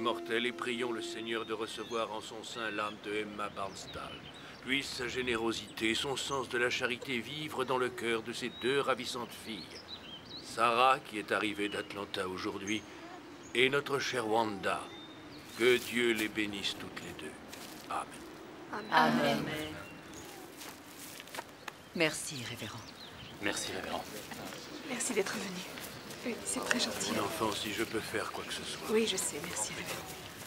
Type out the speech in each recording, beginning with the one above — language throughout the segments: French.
mortels et prions le Seigneur de recevoir en son sein l'âme de Emma Barnsdal. Puisse sa générosité et son sens de la charité vivre dans le cœur de ces deux ravissantes filles. Sarah, qui est arrivée d'Atlanta aujourd'hui, et notre chère Wanda. Que Dieu les bénisse toutes les deux. Amen. Amen. Merci, révérend. Merci, révérend. Merci d'être venu. Oui, c'est très gentil. Mon enfant, si je peux faire quoi que ce soit. Oui, je sais, merci, révérend.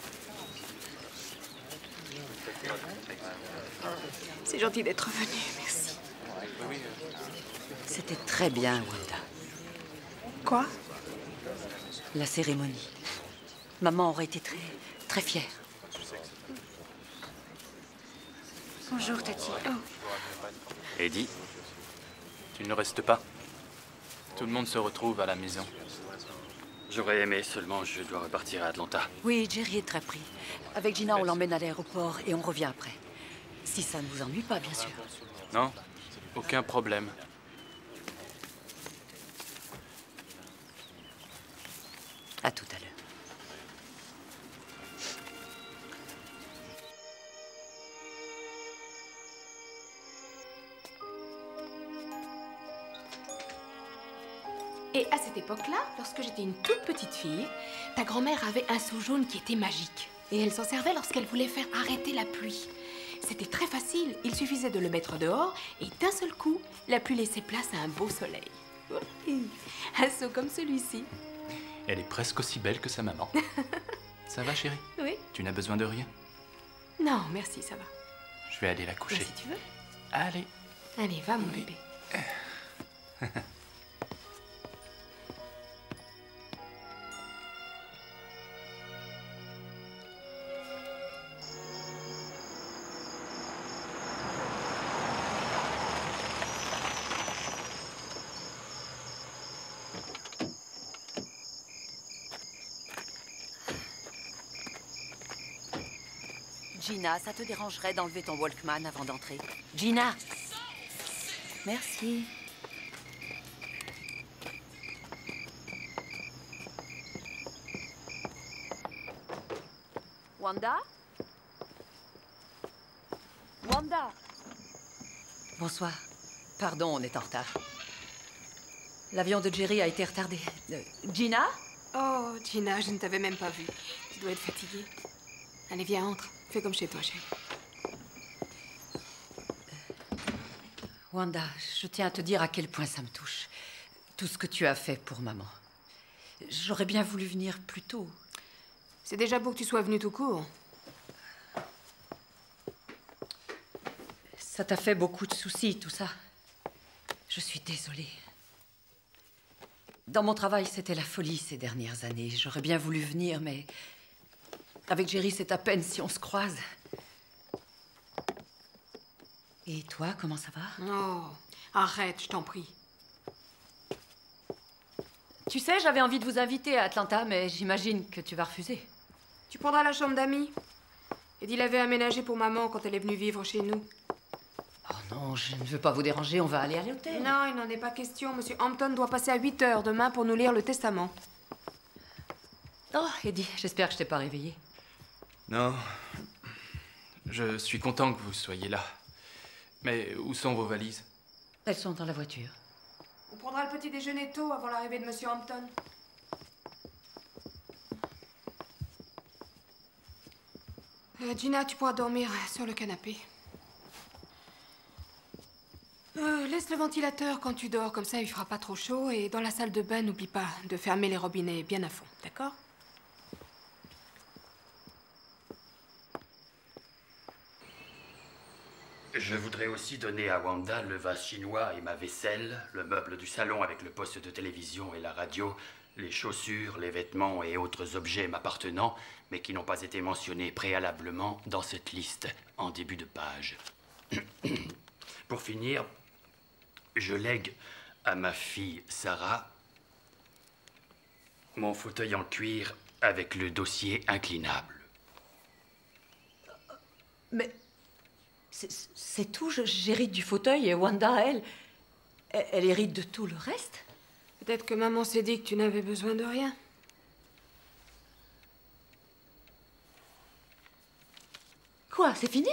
C'est gentil d'être venu, merci. C'était très bien, Wanda. Quoi? La cérémonie. Maman aurait été très fière. Bonjour, Tati. Oh. Eddie, tu ne restes pas? Tout le monde se retrouve à la maison. J'aurais aimé, seulement je dois repartir à Atlanta. Oui, Jerry est très pris. Avec Gina, on l'emmène à l'aéroport et on revient après. Si ça ne vous ennuie pas, bien sûr. Non, aucun problème. À tout à l'heure. Et à cette époque-là, lorsque j'étais une toute petite fille, ta grand-mère avait un seau jaune qui était magique. Et elle s'en servait lorsqu'elle voulait faire arrêter la pluie. C'était très facile, il suffisait de le mettre dehors et d'un seul coup, la pluie laissait place à un beau soleil. Oui, un seau comme celui-ci. Elle est presque aussi belle que sa maman. Ça va, chérie? Oui. Tu n'as besoin de rien? Non, merci, ça va. Je vais aller la coucher. Si tu veux. Allez. Allez, va, mon bébé. Gina, ça te dérangerait d'enlever ton Walkman avant d'entrer? Gina! Merci. Wanda? Wanda! Bonsoir. Pardon, on est en retard. L'avion de Jerry a été retardé. Gina? Oh, Gina, je ne t'avais même pas vue. Tu dois être fatiguée. Allez, viens, entre. Fais comme chez toi, chérie. Wanda, je tiens à te dire à quel point ça me touche. Tout ce que tu as fait pour maman. J'aurais bien voulu venir plus tôt. C'est déjà beau que tu sois venue tout court. Ça t'a fait beaucoup de soucis, tout ça. Je suis désolée. Dans mon travail, c'était la folie ces dernières années. J'aurais bien voulu venir, mais... avec Jerry, c'est à peine si on se croise. Et toi, comment ça va? Oh, arrête, je t'en prie. Tu sais, j'avais envie de vous inviter à Atlanta, mais j'imagine que tu vas refuser. Tu prendras la chambre d'amis. Eddie l'avait aménagée pour maman quand elle est venue vivre chez nous. Oh non, je ne veux pas vous déranger, on va aller à l'hôtel. Non, il n'en est pas question. Monsieur Hampton doit passer à 8 h demain pour nous lire le testament. Oh, Eddie, j'espère que je t'ai pas réveillée. Non. Je suis content que vous soyez là. Mais où sont vos valises? Elles sont dans la voiture. On prendra le petit déjeuner tôt avant l'arrivée de Monsieur Hampton. Gina, tu pourras dormir sur le canapé. Laisse le ventilateur quand tu dors, comme ça il fera pas trop chaud. Et dans la salle de bain, n'oublie pas de fermer les robinets bien à fond, d'accord? Je voudrais aussi donner à Wanda le vase chinois et ma vaisselle, le meuble du salon avec le poste de télévision et la radio, les chaussures, les vêtements et autres objets m'appartenant, mais qui n'ont pas été mentionnés préalablement dans cette liste en début de page. Pour finir, je lègue à ma fille Sarah mon fauteuil en cuir avec le dossier inclinable. Mais... c'est tout, j'hérite du fauteuil et Wanda, elle hérite de tout le reste? Peut-être que maman s'est dit que tu n'avais besoin de rien. Quoi, c'est fini?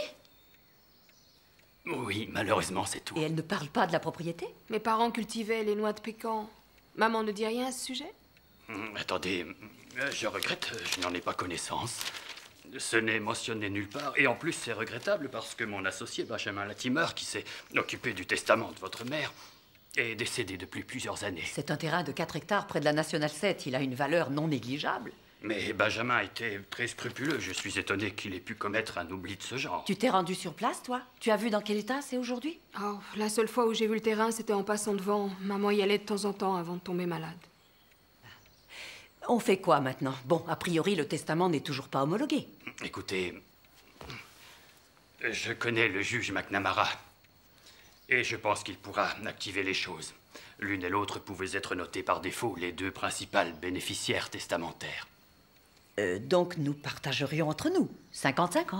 Oui, malheureusement, c'est tout. Et elle ne parle pas de la propriété? Mes parents cultivaient les noix de pécan. Maman ne dit rien à ce sujet? Attendez, je regrette, je n'en ai pas connaissance. Ce n'est mentionné nulle part. Et en plus, c'est regrettable parce que mon associé Benjamin Latimer, qui s'est occupé du testament de votre mère, est décédé depuis plusieurs années. C'est un terrain de 4 hectares près de la Nationale 7. Il a une valeur non négligeable. Mais Benjamin était très scrupuleux. Je suis étonné qu'il ait pu commettre un oubli de ce genre. Tu t'es rendu sur place, toi? Tu as vu dans quel état c'est aujourd'hui? Oh, la seule fois où j'ai vu le terrain, c'était en passant devant. Maman y allait de temps en temps avant de tomber malade. On fait quoi maintenant? Bon, a priori, le testament n'est toujours pas homologué. Écoutez, je connais le juge McNamara. Et je pense qu'il pourra activer les choses. L'une et l'autre pouvaient être notées par défaut, les deux principales bénéficiaires testamentaires. Donc nous partagerions entre nous, 50-50.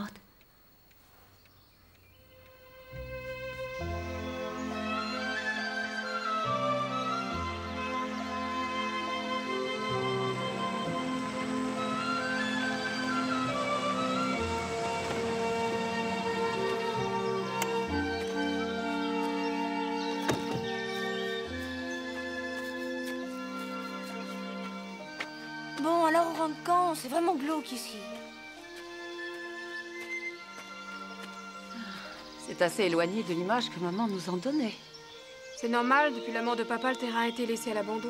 Bon, alors on rentre quand? C'est vraiment glauque ici. C'est assez éloigné de l'image que maman nous en donnait. C'est normal, depuis la mort de papa, le terrain a été laissé à l'abandon.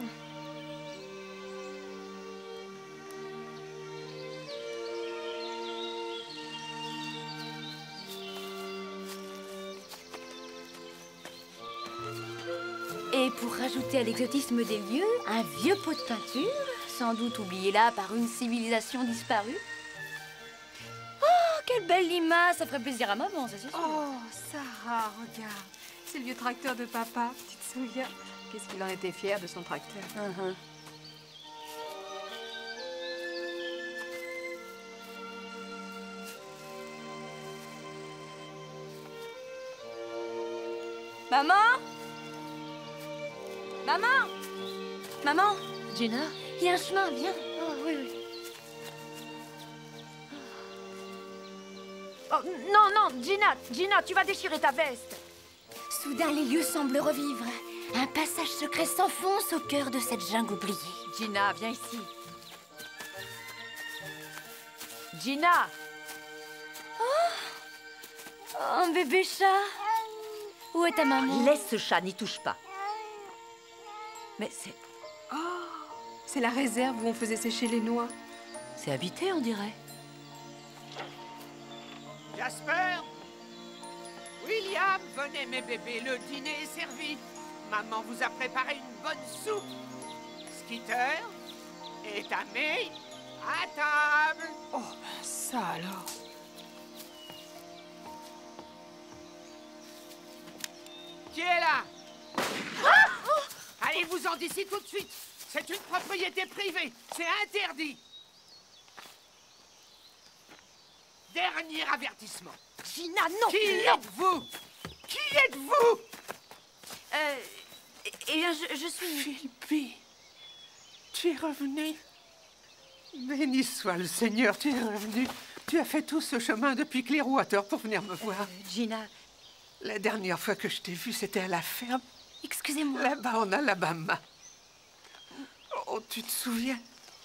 Et pour rajouter à l'exotisme des lieux, un vieux pot de peinture, sans doute oublié là par une civilisation disparue. Oh, quelle belle limace! Ça ferait plaisir à maman, ça c'est sûr. Oh, Sarah, regarde. C'est le vieux tracteur de papa, tu te souviens? Qu'est-ce qu'il en était fier de son tracteur. Maman? Maman? Maman? Gina? Il y a un chemin, viens. Oh, oui, oui. Oh, non, non, Gina, tu vas déchirer ta veste. Soudain, les lieux semblent revivre. Un passage secret s'enfonce au cœur de cette jungle oubliée. Gina, viens ici. Gina! Oh, un bébé chat. Où est ta maman? Laisse ce chat, n'y touche pas. Mais C'est la réserve où on faisait sécher les noix. c'est habité, on dirait. Jasper? William, venez mes bébés, le dîner est servi. Maman vous a préparé une bonne soupe. Skitter et Tammy, à table. Oh, ben ça alors. Qui est là? Allez-vous-en d'ici tout de suite. C'est une propriété privée. C'est interdit. Dernier avertissement. Gina, non! Qui êtes-vous? Qui êtes-vous? Eh bien, je suis... Philby, tu es revenu. Béni soit le Seigneur, tu es revenu. Tu as fait tout ce chemin depuis Clearwater pour venir me voir. Gina, La dernière fois que je t'ai vu, c'était à la ferme, Excusez-moi. là-bas en Alabama. Oh, tu te souviens?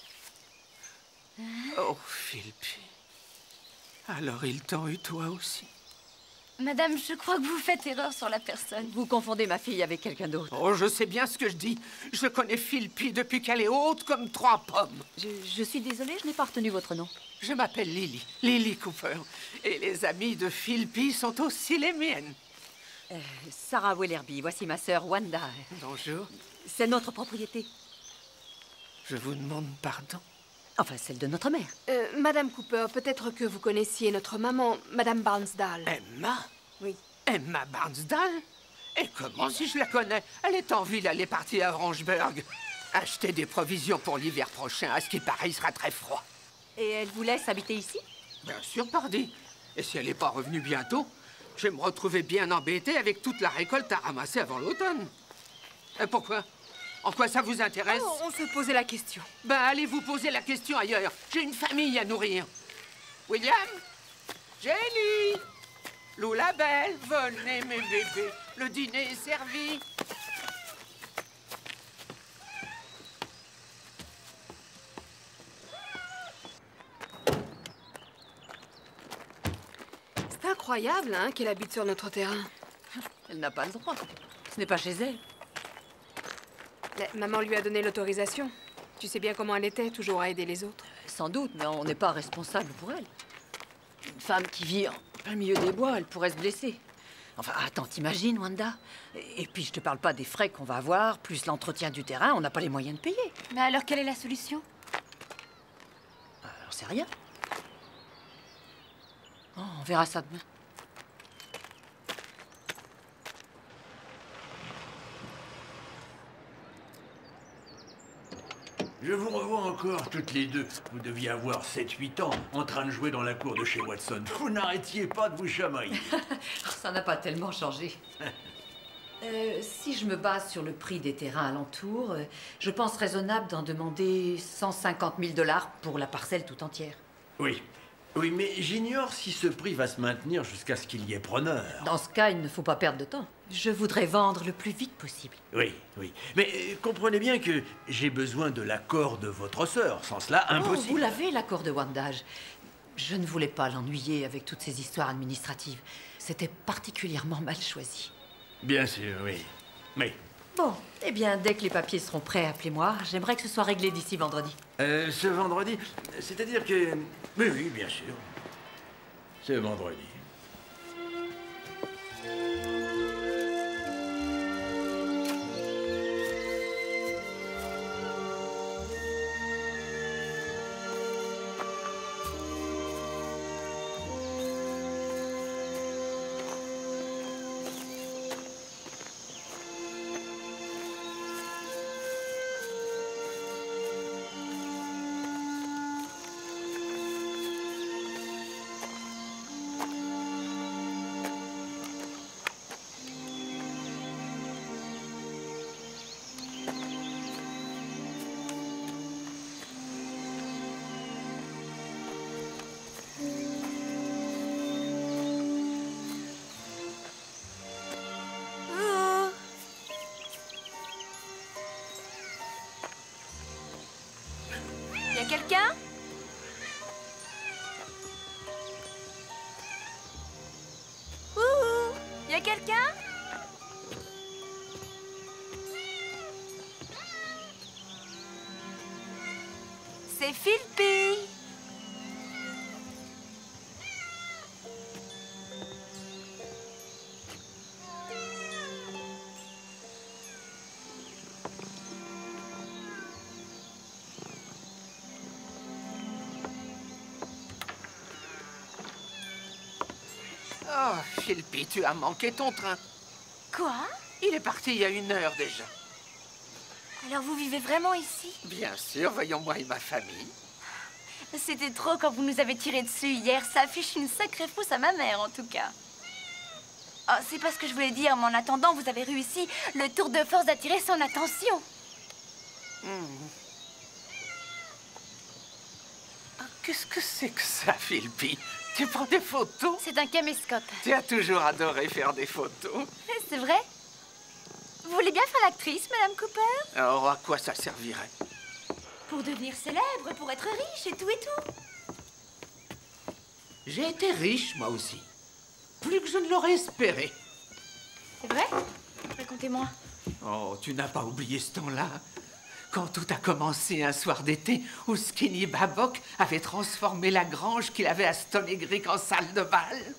Oh, Philby. Alors ils t'ont eu toi aussi. Madame, je crois que vous faites erreur sur la personne. vous confondez ma fille avec quelqu'un d'autre. Oh, je sais bien ce que je dis. Je connais Philby depuis qu'elle est haute comme 3 pommes. Je suis désolée, je n'ai pas retenu votre nom. Je m'appelle Lily, Lily Cooper. Et les amis de Philby sont aussi les miennes. Sarah Wellerby, voici ma sœur Wanda. Bonjour. C'est notre propriété. Je vous demande pardon. Enfin, celle de notre mère. Madame Cooper, peut-être que vous connaissiez notre maman, Madame Barnsdale. Emma? Oui. Emma Barnsdale? Et comment si je la connais? Elle est en ville, elle est partie à Orangeburg. Acheter des provisions pour l'hiver prochain. À ce qui paraît, il sera très froid. Et elle vous laisse habiter ici? Bien sûr, pardi. Et si elle n'est pas revenue bientôt, je vais me retrouver bien embêté avec toute la récolte à ramasser avant l'automne. Et pourquoi? En quoi ça vous intéresse? Oh, on se posait la question. Ben, allez vous poser la question ailleurs. J'ai une famille à nourrir. William? Jenny! Lou la belle, venez mes bébés, le dîner est servi. C'est incroyable, hein, qu'elle habite sur notre terrain. Elle n'a pas le droit. Ce n'est pas chez elle. Maman lui a donné l'autorisation. Tu sais bien comment elle était, toujours à aider les autres. Sans doute, mais on n'est pas responsable pour elle. Une femme qui vit en plein milieu des bois, elle pourrait se blesser. Enfin, attends, t'imagines, Wanda? Et puis, je te parle pas des frais qu'on va avoir, plus l'entretien du terrain, on n'a pas les moyens de payer. Mais alors, quelle est la solution? J'en sais rien. Oh, on verra ça demain. Je vous revois encore toutes les deux. Vous deviez avoir 7-8 ans en train de jouer dans la cour de chez Watson. Vous n'arrêtiez pas de vous chamailler. Ça n'a pas tellement changé. Si je me base sur le prix des terrains alentours, je pense raisonnable d'en demander 150 000 $ pour la parcelle tout entière. Oui. Oui, mais j'ignore si ce prix va se maintenir jusqu'à ce qu'il y ait preneur. Dans ce cas, il ne faut pas perdre de temps. Je voudrais vendre le plus vite possible. Oui, oui. Mais comprenez bien que j'ai besoin de l'accord de votre sœur. Sans cela, impossible. Oh, vous l'avez, l'accord de Wandage. Je ne voulais pas l'ennuyer avec toutes ces histoires administratives. C'était particulièrement mal choisi. Bien sûr, oui. Mais... Bon, eh bien, dès que les papiers seront prêts, appelez-moi. J'aimerais que ce soit réglé d'ici vendredi. Ce vendredi, c'est-à-dire que... Oui, oui, bien sûr. Ce vendredi. Y a quelqu'un? Ouh! Y a quelqu'un? C'est Philpi! Oh, Philpi, tu as manqué ton train. Quoi? Il est parti il y a 1 heure déjà. Alors vous vivez vraiment ici? Bien sûr, voyons moi et ma famille. C'était trop quand vous nous avez tiré dessus hier. Ça affiche une sacrée fausse à ma mère, en tout cas. Oh, c'est pas ce que je voulais dire, mais en attendant, vous avez réussi le tour de force d'attirer son attention. Ah, qu'est-ce que c'est que ça, Philpi? Tu prends des photos? C'est un caméscope. Tu as toujours adoré faire des photos. C'est vrai? Vous voulez bien faire l'actrice, Madame Cooper? Alors, à quoi ça servirait? Pour devenir célèbre, pour être riche et tout et tout. J'ai été riche, moi aussi. Plus que je ne l'aurais espéré. C'est vrai? Racontez-moi. Oh, tu n'as pas oublié ce temps-là? Quand tout a commencé un soir d'été où Skinny Babok avait transformé la grange qu'il avait à Stony Creek en salle de bal.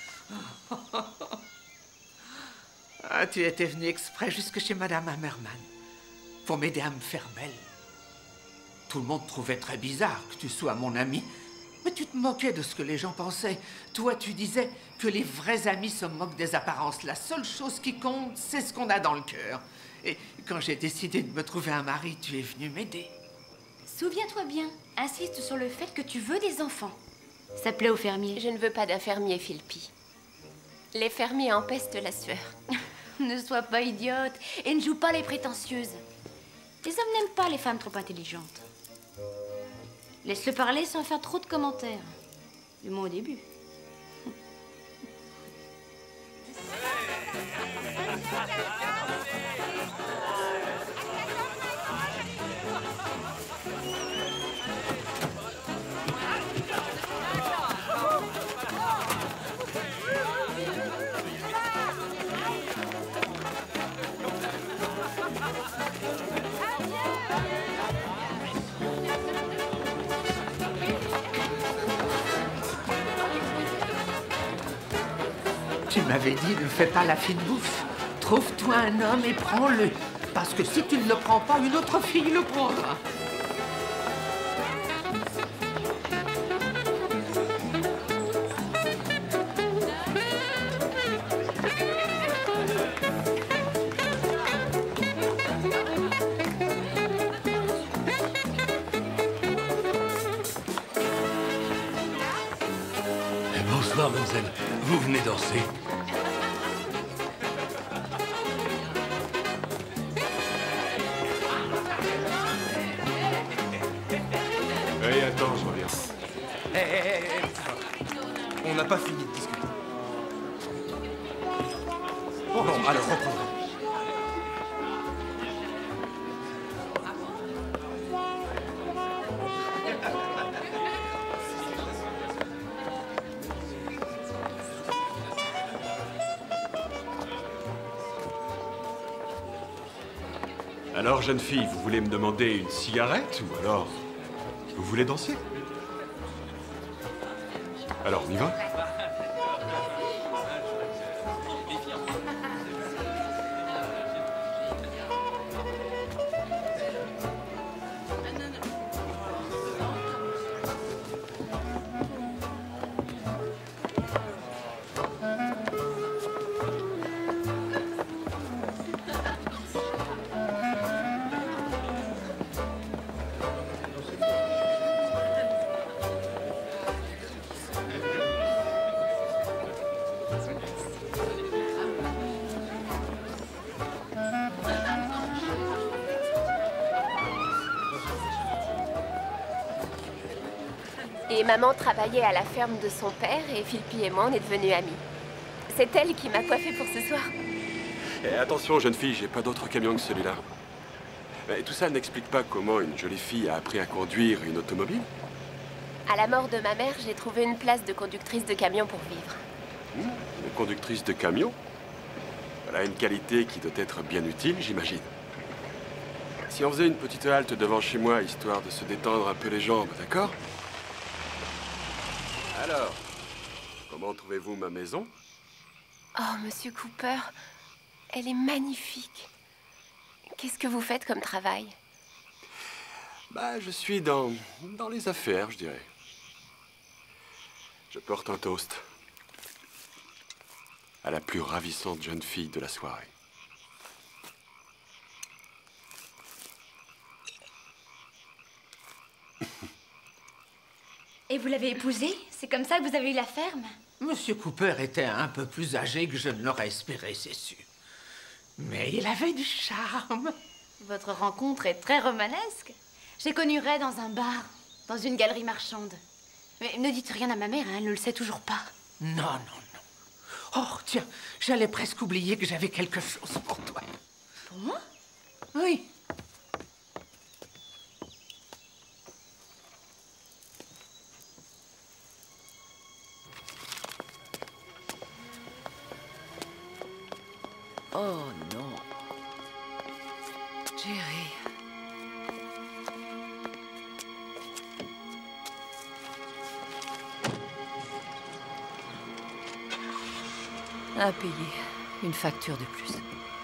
Ah, tu étais venu exprès jusque chez Madame Hammerman pour m'aider à me faire belle. Tout le monde trouvait très bizarre que tu sois mon ami, mais tu te moquais de ce que les gens pensaient. Toi, tu disais que les vrais amis se moquent des apparences. La seule chose qui compte, c'est ce qu'on a dans le cœur. Et quand j'ai décidé de me trouver un mari, tu es venu m'aider. Souviens-toi bien, insiste sur le fait que tu veux des enfants. Ça plaît aux fermiers. Je ne veux pas d'un fermier, Philpi. Les fermiers empestent la sueur. Ne sois pas idiote et ne joue pas les prétentieuses. Les hommes n'aiment pas les femmes trop intelligentes. Laisse-le parler sans faire trop de commentaires. Du moins au début. Tu m'avais dit, ne fais pas la fine bouffe. Trouve-toi un homme et prends-le. Parce que si tu ne le prends pas, une autre fille le prendra. Bonsoir, mademoiselle. Vous venez danser? Hey, attends, je reviens. On n'a pas fini de discuter. Bon, alors reprenons. Alors, jeune fille, vous voulez me demander une cigarette ou alors vous voulez danser? Alors, on y va? Et maman travaillait à la ferme de son père et Philpi et moi, on est devenus amis. C'est elle qui m'a coiffée pour ce soir. Et attention, jeune fille, j'ai pas d'autre camion que celui-là. Mais tout ça n'explique pas comment une jolie fille a appris à conduire une automobile. À la mort de ma mère, j'ai trouvé une place de conductrice de camion pour vivre. Une conductrice de camion? Elle a une qualité qui doit être bien utile, j'imagine. Si on faisait une petite halte devant chez moi, histoire de se détendre un peu les jambes, d'accord? Alors, comment trouvez-vous ma maison? Oh, Monsieur Cooper, elle est magnifique. Qu'est-ce que vous faites comme travail? Bah, je suis dans les affaires, je dirais. Je porte un toast à la plus ravissante jeune fille de la soirée. Et vous l'avez épousé? C'est comme ça que vous avez eu la ferme? Monsieur Cooper était un peu plus âgé que je ne l'aurais espéré, c'est sûr. Mais il avait du charme. Votre rencontre est très romanesque. J'ai connu Ray dans un bar, dans une galerie marchande. Mais ne dites rien à ma mère, hein, elle ne le sait toujours pas. Non, non, non. Oh, tiens, j'allais presque oublier que j'avais quelque chose pour toi. Pour moi? Oui. Oh non. Jerry. À payer. Une facture de plus.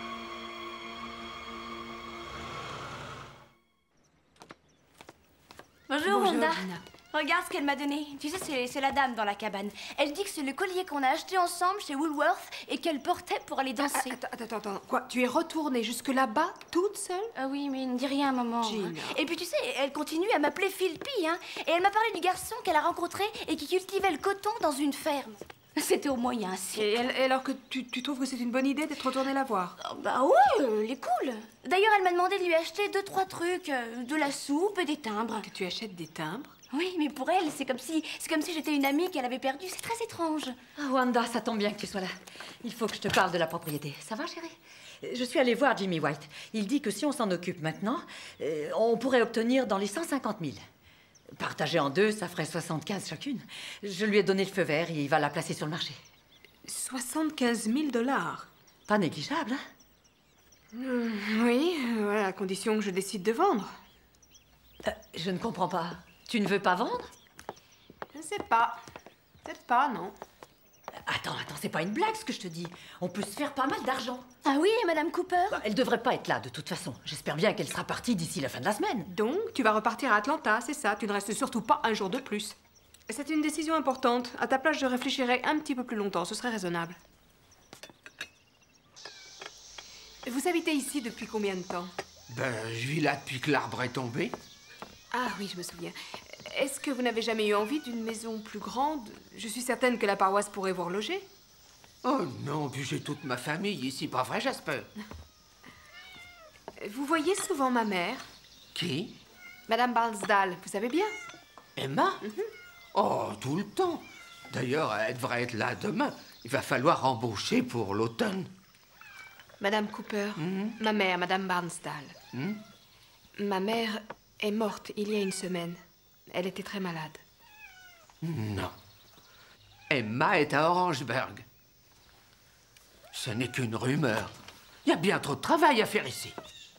Bonjour, Wanda. Gina. Regarde ce qu'elle m'a donné. Tu sais, c'est la dame dans la cabane. Elle dit que c'est le collier qu'on a acheté ensemble chez Woolworth et qu'elle portait pour aller danser. Attends. Quoi? Tu es retournée jusque là-bas, toute seule? Ah oui, mais ne dis rien, maman. Gina. Et puis tu sais, elle continue à m'appeler Philpi, hein. Et elle m'a parlé du garçon qu'elle a rencontré et qui cultivait le coton dans une ferme. C'était au moins il y a un siècle. Et alors que tu trouves que c'est une bonne idée d'être retournée la voir? Oh, bah ouais, elle est cool. D'ailleurs, elle m'a demandé de lui acheter 2-3 trucs, de la soupe et des timbres. Que tu achètes des timbres? Oui, mais pour elle, c'est comme si j'étais une amie qu'elle avait perdue. C'est très étrange. Ah, Wanda, ça tombe bien que tu sois là. Il faut que je te parle de la propriété. Ça va, chérie? Je suis allée voir Jimmy White. Il dit que si on s'en occupe maintenant, on pourrait obtenir dans les 150 000. Partagé en deux, ça ferait 75 chacune. Je lui ai donné le feu vert et il va la placer sur le marché. 75 000 $. Pas négligeable, hein? Oui, à condition que je décide de vendre. Je ne comprends pas. Tu ne veux pas vendre? Je ne sais pas. Peut-être pas, non. Attends, c'est pas une blague ce que je te dis. On peut se faire pas mal d'argent. Ah oui, et Madame Cooper? Elle devrait pas être là de toute façon. J'espère bien qu'elle sera partie d'ici la fin de la semaine. Donc, tu vas repartir à Atlanta, c'est ça. Tu ne restes surtout pas un jour de plus. C'est une décision importante. À ta place, je réfléchirais un petit peu plus longtemps. Ce serait raisonnable. Vous habitez ici depuis combien de temps? Ben, je vis là depuis que l'arbre est tombé. Ah oui, je me souviens. Est-ce que vous n'avez jamais eu envie d'une maison plus grande? Je suis certaine que la paroisse pourrait vous reloger. Oh non, puis j'ai toute ma famille ici, pas vrai, Jasper? Vous voyez souvent ma mère? Qui? Madame Barnsdale, vous savez bien? Emma? Oh, tout le temps. D'ailleurs, elle devrait être là demain. Il va falloir embaucher pour l'automne. Madame Cooper, ma mère, Madame Barnsdale. Ma mère est morte il y a une semaine. Elle était très malade. Non. Emma est à Orangeburg. Ce n'est qu'une rumeur. Il y a bien trop de travail à faire ici.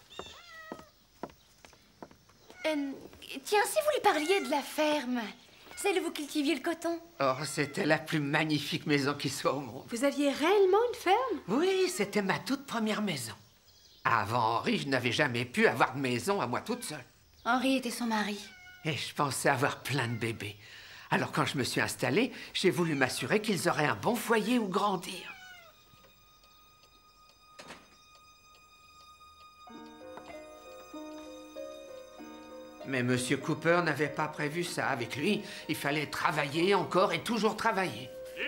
Tiens, si vous lui parliez de la ferme, celle où vous cultiviez le coton. Oh, c'était la plus magnifique maison qui soit au monde. Vous aviez réellement une ferme? Oui, c'était ma toute première maison. Avant Henri, je n'avais jamais pu avoir de maison à moi toute seule. Henri était son mari. Et je pensais avoir plein de bébés. Alors quand je me suis installée, j'ai voulu m'assurer qu'ils auraient un bon foyer où grandir. Mais Monsieur Cooper n'avait pas prévu ça. Avec lui, il fallait travailler encore et toujours travailler.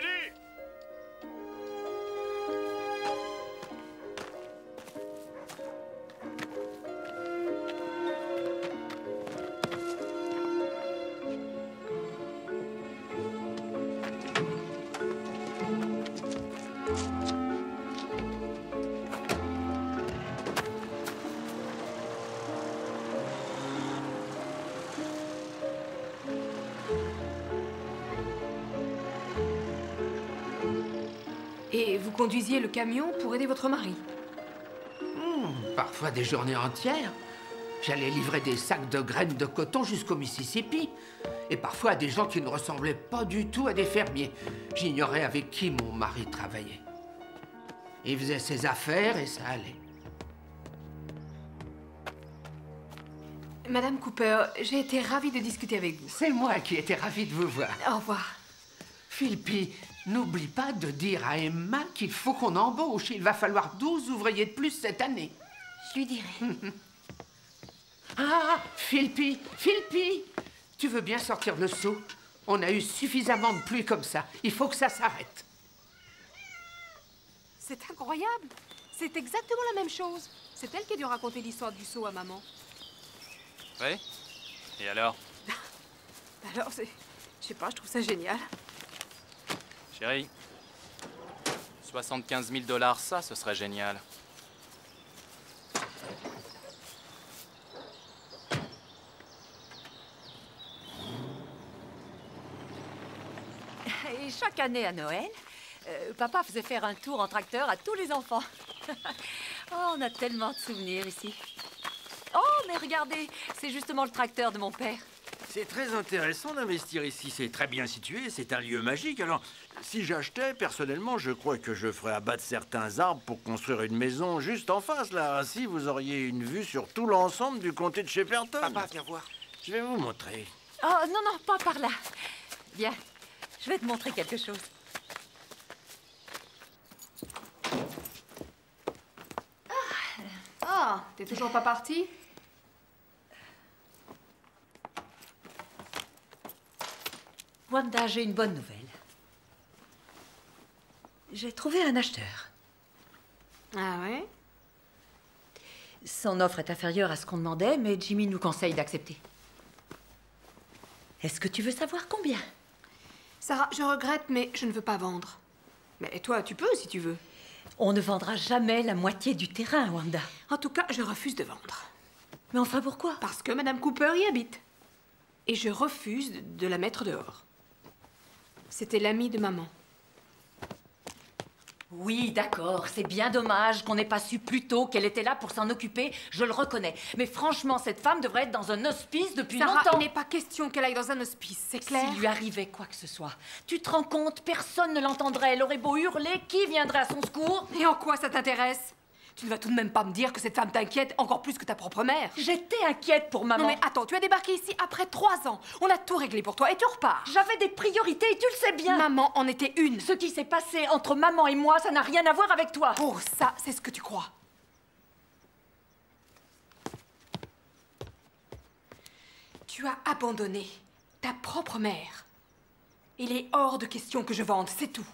Et vous conduisiez le camion pour aider votre mari? Parfois des journées entières. J'allais livrer des sacs de graines de coton jusqu'au Mississippi. Et parfois à des gens qui ne ressemblaient pas du tout à des fermiers. J'ignorais avec qui mon mari travaillait. Il faisait ses affaires et ça allait. Madame Cooper, j'ai été ravie de discuter avec vous. C'est moi qui étais ravie de vous voir. Au revoir. Philippi, n'oublie pas de dire à Emma qu'il faut qu'on embauche. Il va falloir 12 ouvriers de plus cette année. Je lui dirai. Ah, Philippi, tu veux bien sortir le seau? On a eu suffisamment de pluie comme ça. Il faut que ça s'arrête. C'est incroyable. C'est exactement la même chose. C'est elle qui a dû raconter l'histoire du seau à maman. Oui? Et alors? Alors, je sais pas, je trouve ça génial. Chérie, 75 000 $, ça, ce serait génial. Et chaque année à Noël, papa faisait faire un tour en tracteur à tous les enfants. Oh, on a tellement de souvenirs ici. Oh, mais regardez, c'est justement le tracteur de mon père. C'est très intéressant d'investir ici. C'est très bien situé, c'est un lieu magique. Alors, si j'achetais, personnellement, je crois que je ferais abattre certains arbres pour construire une maison juste en face, là. Ainsi, vous auriez une vue sur tout l'ensemble du comté de Shepperton. Papa, viens voir. Je vais vous montrer. Oh, non, non, pas par là. Viens, je vais te montrer quelque chose. Ah, t'es toujours pas parti? Wanda, j'ai une bonne nouvelle. J'ai trouvé un acheteur. Ah ouais? Son offre est inférieure à ce qu'on demandait, mais Jimmy nous conseille d'accepter. Est-ce que tu veux savoir combien? Sarah, je regrette, mais je ne veux pas vendre. Mais toi, tu peux si tu veux. On ne vendra jamais la moitié du terrain, Wanda. En tout cas, je refuse de vendre. Mais enfin, pourquoi? Parce que Madame Cooper y habite. Et je refuse de la mettre dehors. C'était l'amie de maman. Oui, d'accord, c'est bien dommage qu'on n'ait pas su plus tôt qu'elle était là pour s'en occuper, je le reconnais. Mais franchement, cette femme devrait être dans un hospice depuis Sarah, longtemps. il n'est pas question qu'elle aille dans un hospice, c'est clair? S'il lui arrivait quoi que ce soit, tu te rends compte, personne ne l'entendrait. Elle aurait beau hurler, qui viendrait à son secours? Et en quoi ça t'intéresse? Tu ne vas tout de même pas me dire que cette femme t'inquiète encore plus que ta propre mère. J'étais inquiète pour maman. Non mais attends, tu as débarqué ici après 3 ans. On a tout réglé pour toi et tu repars. J'avais des priorités et tu le sais bien. Maman en était une. Ce qui s'est passé entre maman et moi, ça n'a rien à voir avec toi. Oh, ça, c'est ce que tu crois. Tu as abandonné ta propre mère. Il est hors de question que je vende, c'est tout.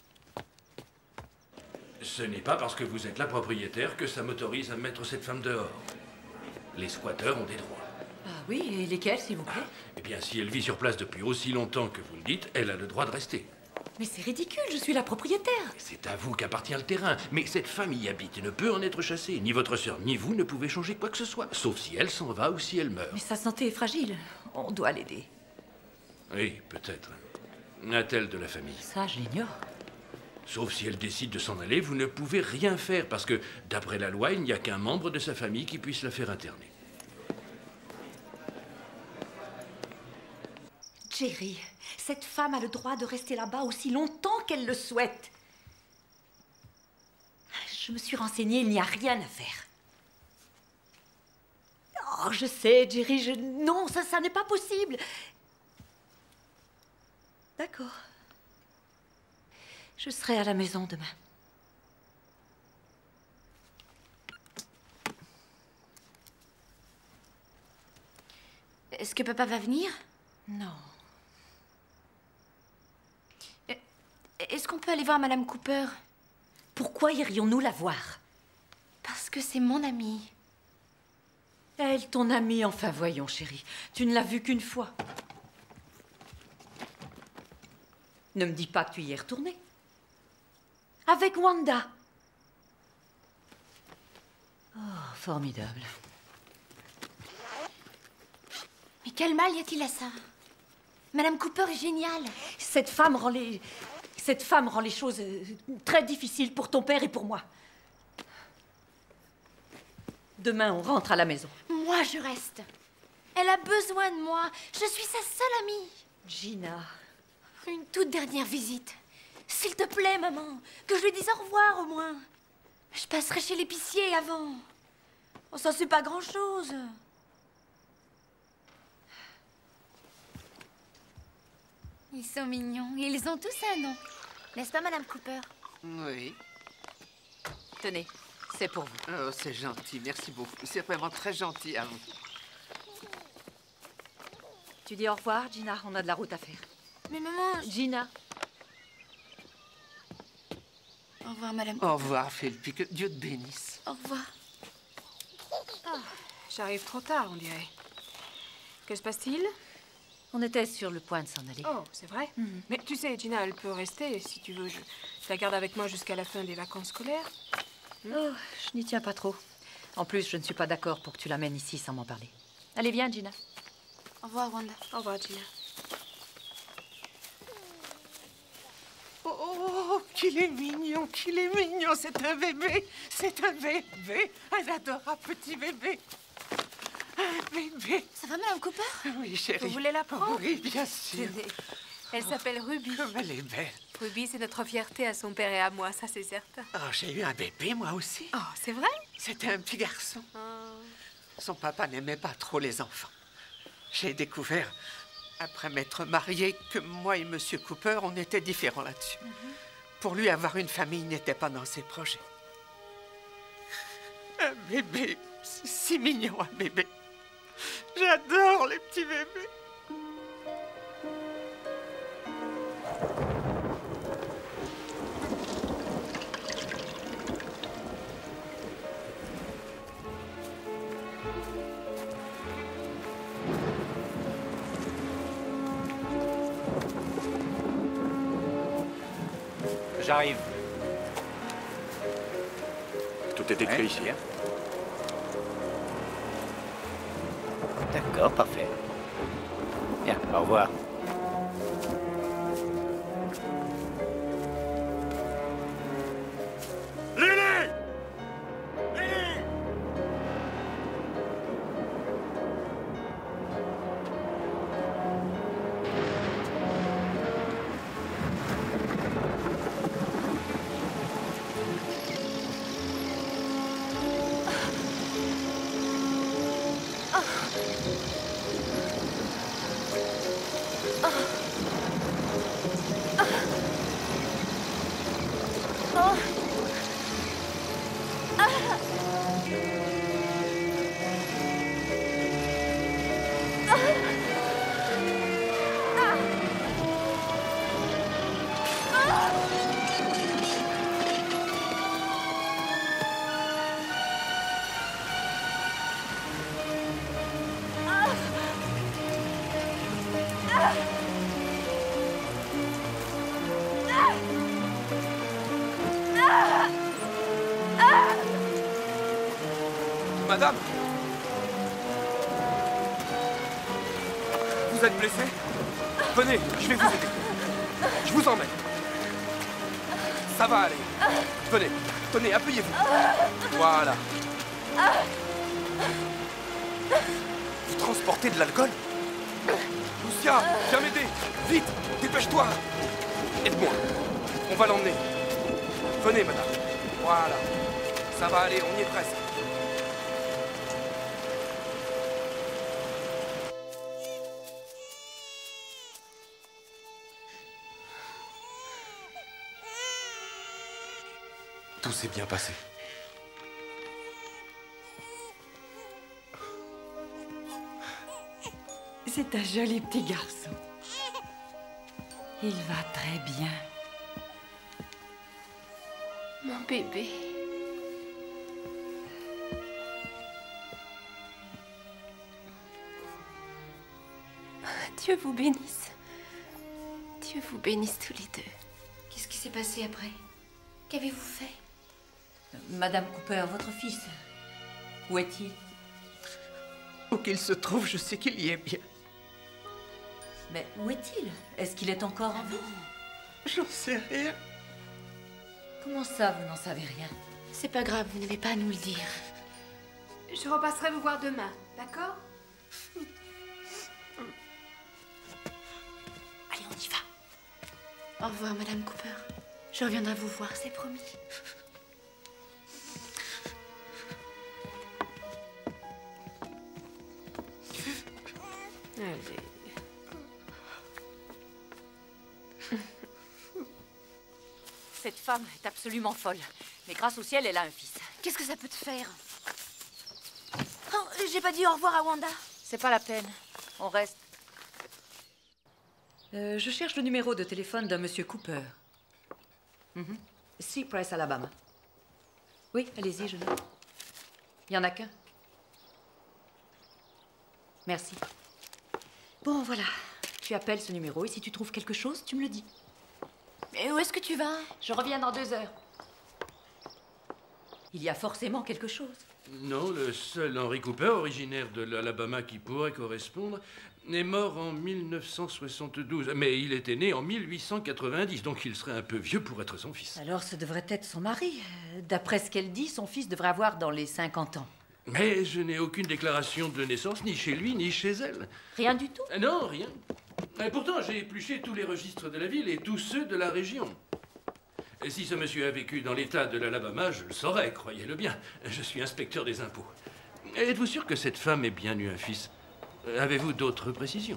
Ce n'est pas parce que vous êtes la propriétaire que ça m'autorise à mettre cette femme dehors. Les squatteurs ont des droits. Ah oui, et lesquels, s'il vous plaît? Eh bien, si elle vit sur place depuis aussi longtemps que vous le dites, elle a le droit de rester. Mais c'est ridicule, je suis la propriétaire. C'est à vous qu'appartient le terrain. Mais cette femme y habite et ne peut en être chassée. Ni votre sœur, ni vous ne pouvez changer quoi que ce soit. Sauf si elle s'en va ou si elle meurt. Mais sa santé est fragile. On doit l'aider. Oui, peut-être. A-t-elle de la famille? Ça, je l'ignore. Sauf si elle décide de s'en aller, vous ne pouvez rien faire parce que, d'après la loi, il n'y a qu'un membre de sa famille qui puisse la faire interner. Jerry, cette femme a le droit de rester là-bas aussi longtemps qu'elle le souhaite. Je me suis renseignée, il n'y a rien à faire. Oh, je sais, Jerry, non, ça n'est pas possible. D'accord. Je serai à la maison demain. Est-ce que papa va venir? Non. Est-ce qu'on peut aller voir Madame Cooper? Pourquoi irions-nous la voir? Parce que c'est mon amie. Elle, ton amie, enfin voyons, chérie. Tu ne l'as vue qu'une fois. Ne me dis pas que tu y es retournée. Avec Wanda. Oh, formidable. Mais quel mal y a-t-il à ça? Madame Cooper est géniale. Cette femme rend les choses très difficiles pour ton père et pour moi. Demain, on rentre à la maison. Moi, je reste. Elle a besoin de moi. Je suis sa seule amie. Gina. Une toute dernière visite. S'il te plaît, maman, que je lui dise au revoir au moins. Je passerai chez l'épicier avant. Oh, ça, c'est pas grand-chose. Ils sont mignons. Et ils ont tous un nom. N'est-ce pas, Madame Cooper? Oui. Tenez, c'est pour vous. Oh, c'est gentil, merci beaucoup. C'est vraiment très gentil à vous. Tu dis au revoir, Gina, on a de la route à faire. Mais maman... Gina. Au revoir, Madame. Au revoir, Philippe. Que Dieu te bénisse. Au revoir. Ah, j'arrive trop tard, on dirait. Que se passe-t-il? On était sur le point de s'en aller. Oh, c'est vrai? Mais tu sais, Gina, elle peut rester, si tu veux. Je la garde avec moi jusqu'à la fin des vacances scolaires. Oh, je n'y tiens pas trop. En plus, je ne suis pas d'accord pour que tu l'amènes ici sans m'en parler. Allez, viens, Gina. Au revoir, Wanda. Au revoir, Gina. Oh, qu'il est mignon, c'est un bébé, un adorable petit bébé. Un bébé. Ça va, Madame Cooper? Oui, chérie. Vous voulez la prendre? Oui, bien sûr. Elle s'appelle Ruby. Comme elle est belle. Ruby, c'est notre fierté à son père et à moi, ça c'est certain. Oh, j'ai eu un bébé, moi aussi. Oh, c'est vrai? C'était un petit garçon. Son papa n'aimait pas trop les enfants. J'ai découvert, après m'être mariée, que moi et Monsieur Cooper, on était différents là-dessus. Pour lui, avoir une famille n'était pas dans ses projets. Un bébé, c'est si mignon, un bébé. J'adore les petits bébés. J'arrive. tout est écrit ici. Bien. D'accord, parfait. Bien, au revoir. Lily! Madame, vous êtes blessée? Venez, je vais vous aider. Je vous emmène. Ça va aller. Venez, tenez, appuyez-vous. Voilà. Vous transportez de l'alcool? Lucia, viens m'aider. Vite, dépêche-toi. Aide-moi. On va l'emmener. Venez, madame. Voilà. Ça va aller, on y est presque. Tout s'est bien passé. C'est un joli petit garçon. Il va très bien. Mon bébé. Dieu vous bénisse. Dieu vous bénisse tous les deux. Qu'est-ce qui s'est passé après? Qu'avez-vous fait? Madame Cooper, votre fils, où est-il? Où qu'il se trouve, je sais qu'il y est bien. Mais où est-il? Est-ce qu'il est encore en vie? J'en sais rien. Comment ça, vous n'en savez rien? C'est pas grave, vous n'avez pas à nous le dire. Je repasserai vous voir demain, d'accord? Allez, on y va. Au revoir, Madame Cooper. Je reviendrai vous voir, c'est promis. Allez. Cette femme est absolument folle. Mais grâce au ciel, elle a un fils. Qu'est-ce que ça peut te faire? Oh, j'ai pas dit au revoir à Wanda. C'est pas la peine. On reste. Je cherche le numéro de téléphone d'un monsieur Cooper. Cypress, Alabama. Oui, allez-y, je note. Il y en a qu'un. Merci. Bon, voilà. Tu appelles ce numéro et si tu trouves quelque chose, tu me le dis. Mais où est-ce que tu vas? Je reviens dans 2 heures. Il y a forcément quelque chose. Non, le seul Henry Cooper, originaire de l'Alabama qui pourrait correspondre, est mort en 1972. Mais il était né en 1890, donc il serait un peu vieux pour être son fils. Alors ce devrait être son mari. D'après ce qu'elle dit, son fils devrait avoir dans les 50 ans. Mais je n'ai aucune déclaration de naissance, ni chez lui, ni chez elle. Rien du tout? Non, rien. Et pourtant, j'ai épluché tous les registres de la ville et tous ceux de la région. Et si ce monsieur a vécu dans l'état de l'Alabama, je le saurais, croyez-le bien. Je suis inspecteur des impôts. Êtes-vous sûr que cette femme ait bien eu un fils? Avez-vous d'autres précisions?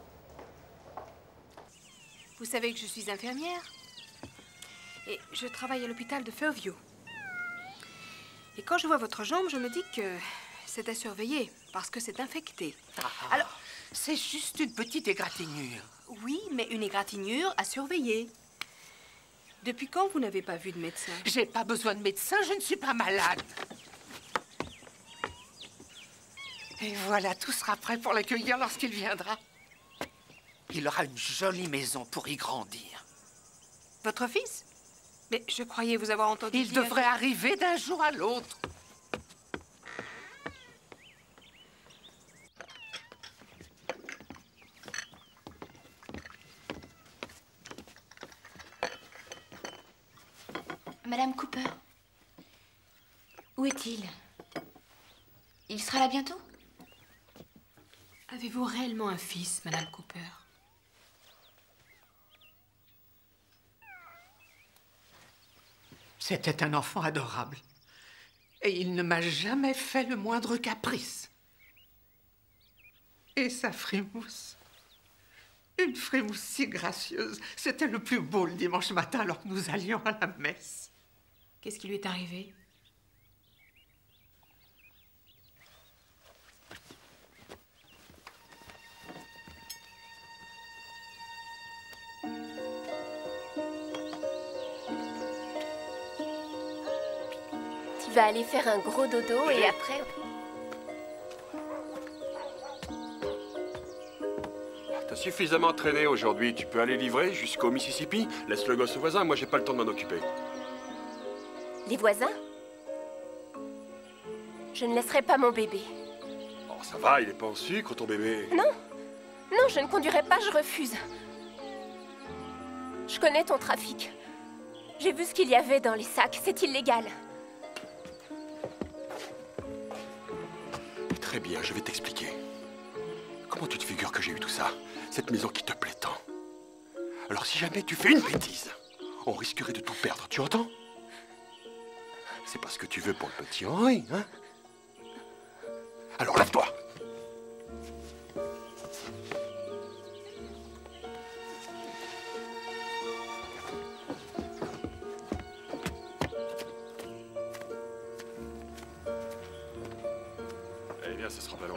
Vous savez que je suis infirmière et je travaille à l'hôpital de Fairview. Et quand je vois votre jambe, je me dis que c'est à surveiller parce que c'est infecté. Alors, c'est juste une petite égratignure. Oui, mais une égratignure à surveiller. Depuis quand vous n'avez pas vu de médecin? J'ai pas besoin de médecin, je ne suis pas malade. Et voilà, tout sera prêt pour l'accueillir lorsqu'il viendra. Il aura une jolie maison pour y grandir. Votre fils? Mais je croyais vous avoir entendu Il dire... devrait arriver d'un jour à l'autre. Madame Cooper, où est-il? Il sera là bientôt? Avez-vous réellement un fils, Madame Cooper? C'était un enfant adorable. Et il ne m'a jamais fait le moindre caprice. Et sa frimousse. Une frimousse si gracieuse. C'était le plus beau le dimanche matin alors que nous allions à la messe. Qu'est-ce qui lui est arrivé? Tu vas aller faire un gros dodo et après... T'as suffisamment traîné aujourd'hui. Tu peux aller livrer jusqu'au Mississippi. Laisse le gosse au voisin. Moi, j'ai pas le temps de m'en occuper. Les voisins? Je ne laisserai pas mon bébé. Oh, ça va, il est pas en sucre, ton bébé. Non, non, je ne conduirai pas, je refuse. Je connais ton trafic. J'ai vu ce qu'il y avait dans les sacs, c'est illégal. Très bien, je vais t'expliquer. Comment tu te figures que j'ai eu tout ça? Cette maison qui te plaît tant. Alors si jamais tu fais une bêtise, on risquerait de tout perdre, tu entends? C'est pas ce que tu veux pour le petit Henri, hein? Alors lève-toi! Eh bien, ce sera pas long.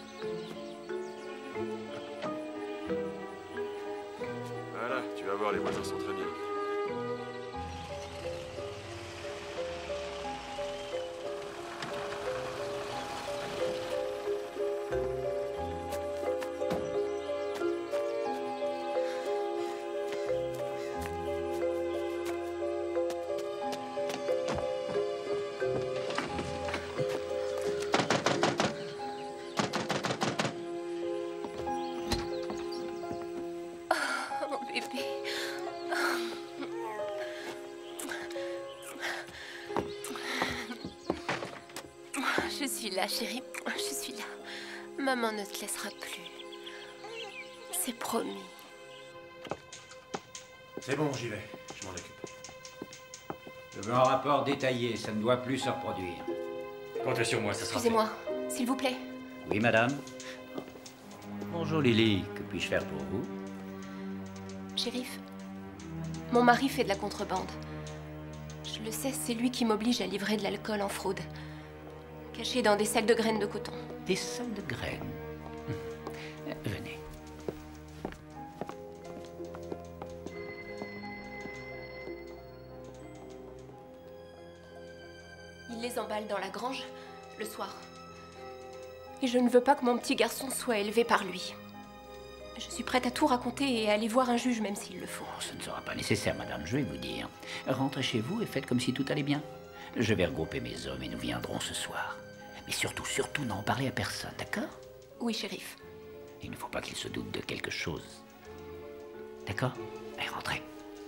Voilà, tu vas voir, les voisins sont très bien. Je suis là, chérie. Je suis là. Maman ne te laissera plus. C'est promis. C'est bon, j'y vais. Je m'en occupe. Je veux un rapport détaillé. Ça ne doit plus se reproduire. Comptez sur moi, ça sera fait. Excusez-moi, s'il vous plaît. Oui, madame. Bonjour, Lily. Que puis-je faire pour vous? Shérif, mon mari fait de la contrebande. Je le sais, c'est lui qui m'oblige à livrer de l'alcool en fraude. Caché dans des sacs de graines de coton. Des sacs de graines. Venez. Il les emballe dans la grange, le soir. Et je ne veux pas que mon petit garçon soit élevé par lui. Je suis prête à tout raconter et à aller voir un juge, même s'il le faut. Ce ne sera pas nécessaire, madame, je vais vous dire. Rentrez chez vous et faites comme si tout allait bien. Je vais regrouper mes hommes et nous viendrons ce soir. Mais surtout, surtout, n'en parlez à personne, d'accord? Oui, shérif. Il ne faut pas qu'il se doute de quelque chose. D'accord? Allez, rentrez.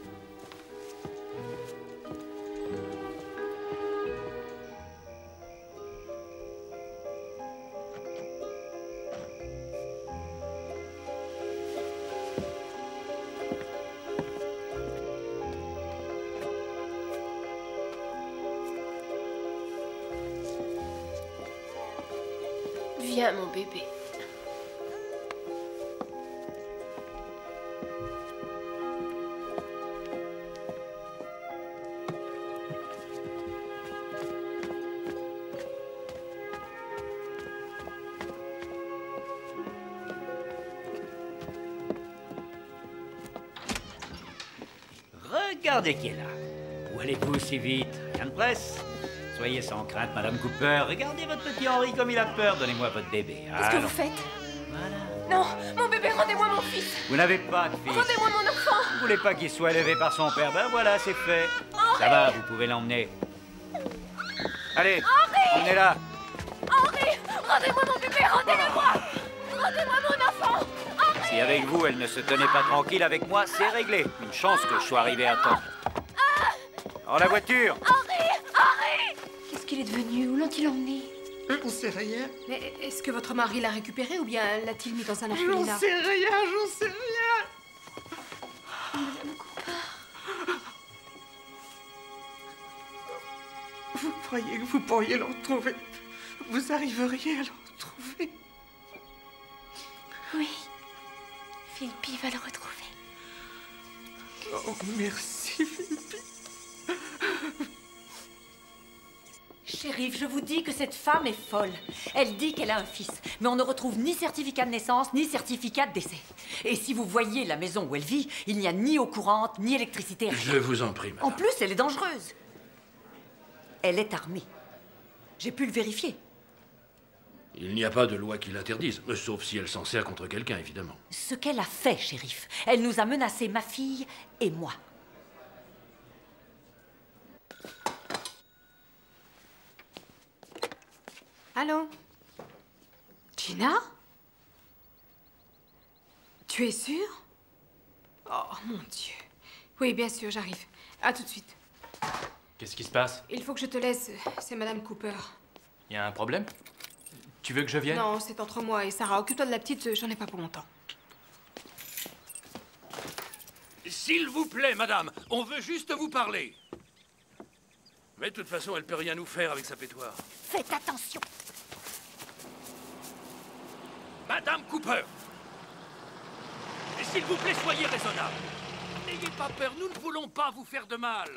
Viens, mon bébé. Regardez qui est là. Où allez-vous si vite? Rien de presse? Soyez sans crainte, Madame Cooper. Regardez votre petit Henri comme il a peur. Donnez-moi votre bébé. Qu'est-ce que vous faites? Non, mon bébé, rendez-moi mon fils. Vous n'avez pas de fils. Rendez-moi mon enfant. Vous voulez pas qu'il soit élevé par son père? Ben voilà, c'est fait. Oh, Ça va, vous pouvez l'emmener. Allez, Henri! emmenez-la. Henri! Rendez-moi mon bébé, rendez-le-moi! Rendez-moi mon enfant! Henri! Si avec vous, elle ne se tenait pas tranquille avec moi, c'est réglé. Une chance que je sois arrivé à temps. En la voiture! Henri! Henri! Qu'est-ce qu'il est devenu? Où l'ont-ils emmené? On sait rien. Mais est-ce que votre mari l'a récupéré ou bien l'a-t-il mis dans un J'en orphelinat? sais rien, j'en sais rien. Madame Cooper. Vous croyez que vous pourriez le retrouver? Vous arriveriez à le retrouver? Oui. Philippi va le retrouver. Oh, merci, Philippi. Shérif, je vous dis que cette femme est folle. Elle dit qu'elle a un fils, mais on ne retrouve ni certificat de naissance, ni certificat de décès. Et si vous voyez la maison où elle vit, il n'y a ni eau courante, ni électricité. Rien. Je vous en prie, madame. En plus, elle est dangereuse. Elle est armée. J'ai pu le vérifier. Il n'y a pas de loi qui l'interdise, sauf si elle s'en sert contre quelqu'un, évidemment. Ce qu'elle a fait, shérif, elle nous a menacé, ma fille et moi. Allô? Gina? Tu es sûre? Oh, mon Dieu. Oui, bien sûr, j'arrive. À tout de suite. Qu'est-ce qui se passe? Il faut que je te laisse. C'est Madame Cooper. Il y a un problème? Tu veux que je vienne? Non, c'est entre moi et Sarah. Occupe-toi de la petite, j'en ai pas pour longtemps. S'il vous plaît, madame, on veut juste vous parler. Mais de toute façon, elle peut rien nous faire avec sa pétoire. Faites attention. Madame Cooper! S'il vous plaît, soyez raisonnable. N'ayez pas peur, nous ne voulons pas vous faire de mal.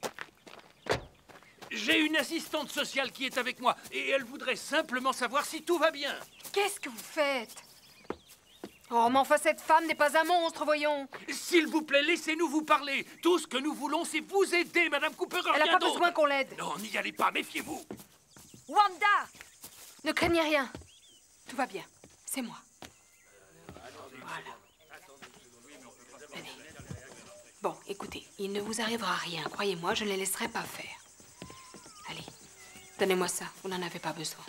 J'ai une assistante sociale qui est avec moi et elle voudrait simplement savoir si tout va bien. Qu'est-ce que vous faites? Oh, mais enfin, cette femme n'est pas un monstre, voyons. S'il vous plaît, laissez-nous vous parler. Tout ce que nous voulons, c'est vous aider, Madame Cooper. Elle n'a pas besoin qu'on l'aide. Non, n'y allez pas, méfiez-vous. Wanda! Ne craignez rien. Tout va bien. C'est moi. Voilà. Venez. Bon, écoutez, il ne vous arrivera rien. Croyez-moi, je ne les laisserai pas faire. Allez, donnez-moi ça. Vous n'en avez pas besoin.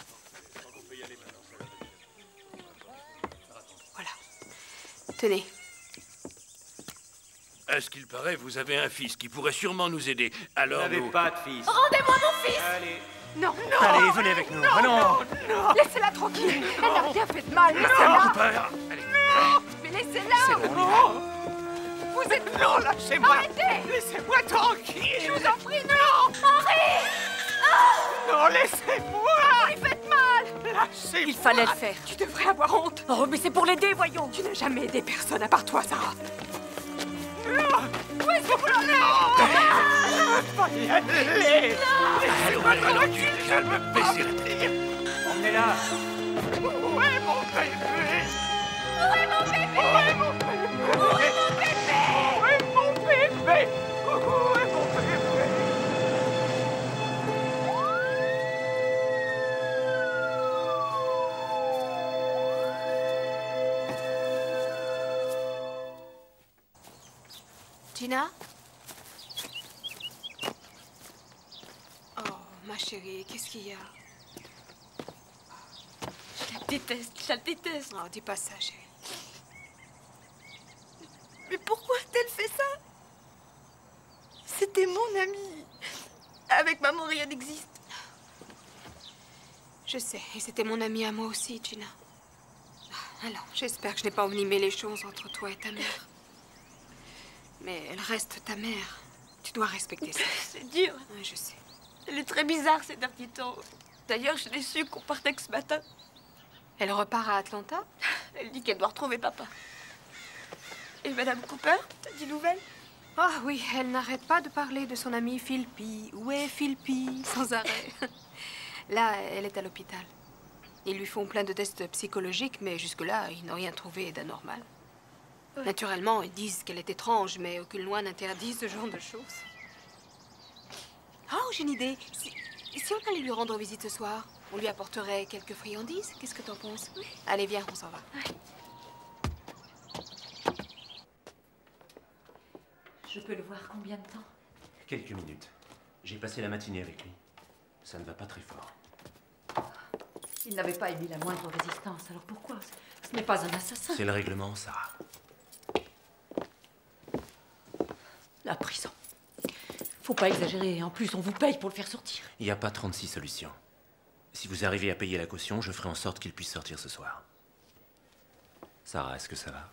Voilà. Tenez. À ce qu'il paraît, vous avez un fils qui pourrait sûrement nous aider. Alors, Vous n'avez pas de fils. Rendez-moi mon fils! Allez. Non, non! Allez, venez avec nous. Ah non! Laissez-la tranquille. Elle n'a rien fait de mal. Laissez-la. Non! Mais laissez-la. Vous êtes... Non, lâchez-moi. Arrêtez. Laissez-moi tranquille. Je vous en prie, non! Henri! Non, laissez-moi. Vous lui faites mal. Lâchez-moi. Il fallait le faire. Tu devrais avoir honte. Oh, mais c'est pour l'aider, voyons. Tu n'as jamais aidé personne à part toi, Sarah. Où est-ce que vous l'emmenez? Pas y aller. alors, du calme, baissez la tête. Emmenez-la. Où est mon bébé? Où est mon bébé? Où est mon bébé? Où est mon bébé? Où est mon bébé? Où est mon bébé? Gina? Oh, ma chérie, qu'est-ce qu'il y a? Je la déteste, je la déteste. Oh, dis pas ça, chérie. Mais pourquoi a-t-elle fait ça? C'était mon amie. Avec maman, rien n'existe. Je sais, et c'était mon amie à moi aussi, Gina. Alors, j'espère que je n'ai pas envenimé les choses entre toi et ta mère. Mais elle reste ta mère. Tu dois respecter ça. C'est dur. Oui, je sais. Elle est très bizarre ces derniers temps. D'ailleurs, je l'ai su qu'on partait que ce matin. Elle repart à Atlanta? Elle dit qu'elle doit retrouver papa. Et Madame Cooper, t'as des nouvelles? Ah oui, elle n'arrête pas de parler de son ami Philippi. Où est Philippi? Sans arrêt. Là, elle est à l'hôpital. Ils lui font plein de tests psychologiques, mais jusque-là, ils n'ont rien trouvé d'anormal. Ouais. Naturellement, ils disent qu'elle est étrange, mais aucune loi n'interdit ce genre de choses. Oh, j'ai une idée. Si on allait lui rendre visite ce soir, on lui apporterait quelques friandises. Qu'est-ce que t'en penses? Oui. Allez, viens, on s'en va. Ouais. Je peux le voir combien de temps? Quelques minutes. J'ai passé la matinée avec lui. Ça ne va pas très fort. Il n'avait pas émis la moindre résistance, alors pourquoi? Ce n'est pas un assassin. C'est le règlement, Sarah. La prison. Faut pas exagérer, en plus on vous paye pour le faire sortir. Il n'y a pas 36 solutions. Si vous arrivez à payer la caution, je ferai en sorte qu'il puisse sortir ce soir. Sarah, est-ce que ça va?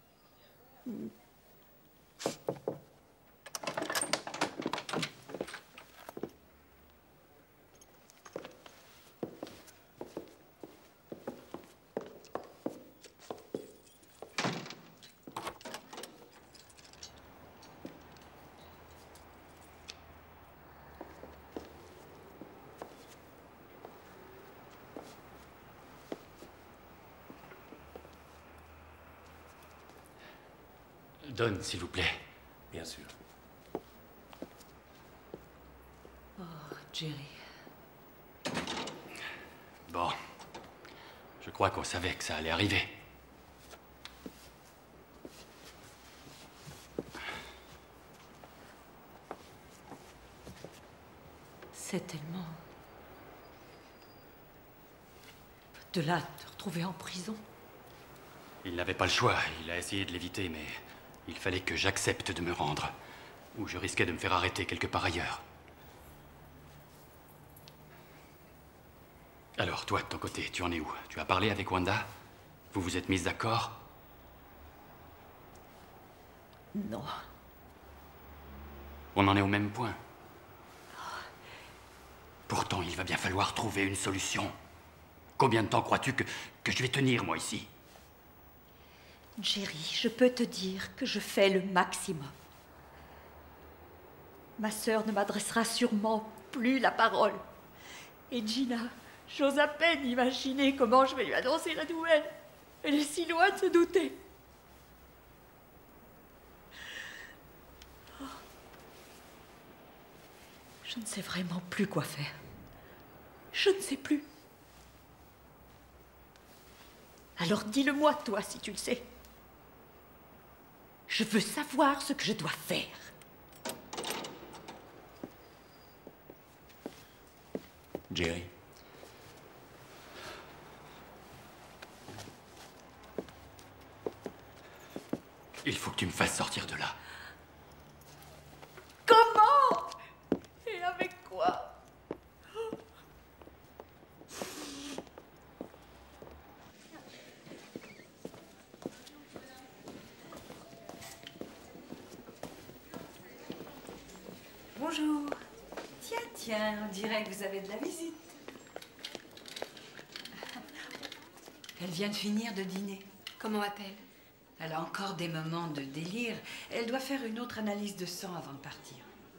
Donne, s'il vous plaît. Bien sûr. Oh, Jerry. Bon. Je crois qu'on savait que ça allait arriver. C'est tellement... de là, te retrouver en prison. Il n'avait pas le choix. Il a essayé de l'éviter, mais il fallait que j'accepte de me rendre. Ou je risquais de me faire arrêter quelque part ailleurs. Alors, toi, de ton côté, tu en es où? Tu as parlé avec Wanda? Vous vous êtes mis d'accord? Non. On en est au même point. Pourtant, il va bien falloir trouver une solution. Combien de temps crois-tu que je vais tenir, moi, ici? Jerry, je peux te dire que je fais le maximum. Ma sœur ne m'adressera sûrement plus la parole. Et Gina, j'ose à peine imaginer comment je vais lui annoncer la nouvelle. Elle est si loin de se douter. Oh. Je ne sais vraiment plus quoi faire. Je ne sais plus. Alors dis-le-moi, toi, si tu le sais. Je veux savoir ce que je dois faire. Jerry. Il faut que tu me fasses sortir de là. Comment? Et avec quoi? Bonjour. Tiens, on dirait que vous avez de la visite. Elle vient de finir de dîner. Comment va-t-elle? Elle a encore des moments de délire. Elle doit faire une autre analyse de sang avant de partir.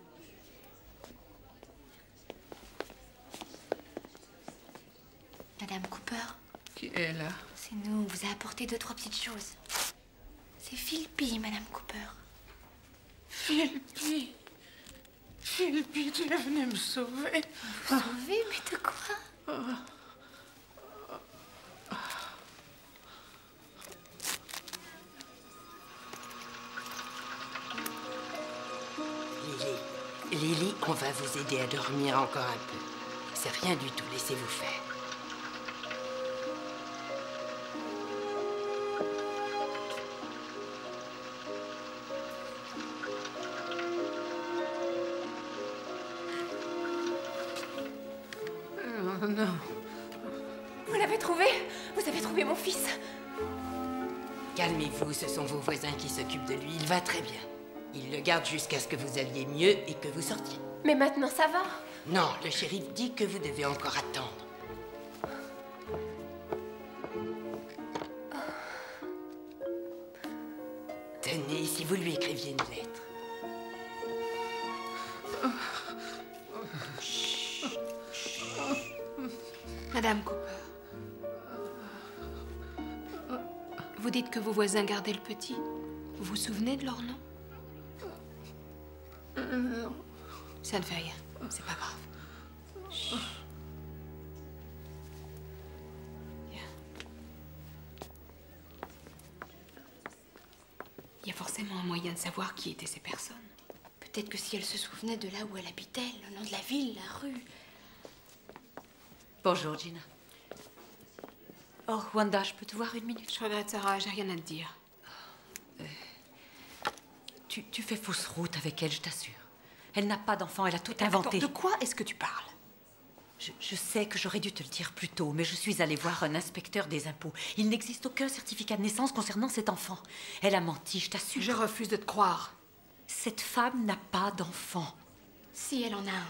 Madame Cooper. Qui est là? C'est nous, on vous a apporté 2-3 petites choses. C'est Philby, Madame Cooper. Philby. Philby, tu es venue me sauver. Vous sauver? Mais de quoi? Lily, on va vous aider à dormir encore un peu. C'est rien du tout, laissez-vous faire. Oh non. Vous l'avez trouvé? Vous avez trouvé mon fils? Calmez-vous, ce sont vos voisins qui s'occupent de lui. Il va très bien. Il le garde jusqu'à ce que vous alliez mieux et que vous sortiez. Mais maintenant, ça va? Non, le shérif dit que vous devez encore attendre. Tenez, si vous lui écriviez une lettre. Madame Cooper. Vous dites que vos voisins gardaient le petit. Vous vous souvenez de leur nom? Non. Ça ne fait rien. C'est pas grave. Chut. Viens. Il y a forcément un moyen de savoir qui étaient ces personnes. Peut-être que si elle se souvenait de là où elle habitait, le nom de la ville, la rue... Bonjour, Gina. Oh, Wanda, je peux te voir une minute? Je regrette, Sarah, j'ai rien à te dire. Tu fais fausse route avec elle, je t'assure. Elle n'a pas d'enfant, elle a tout inventé. Attends, de quoi est-ce que tu parles? Je sais que j'aurais dû te le dire plus tôt, mais je suis allée voir un inspecteur des impôts. Il n'existe aucun certificat de naissance concernant cet enfant. Elle a menti, je t'assure. Je refuse de te croire. Cette femme n'a pas d'enfant. Si, elle en a un.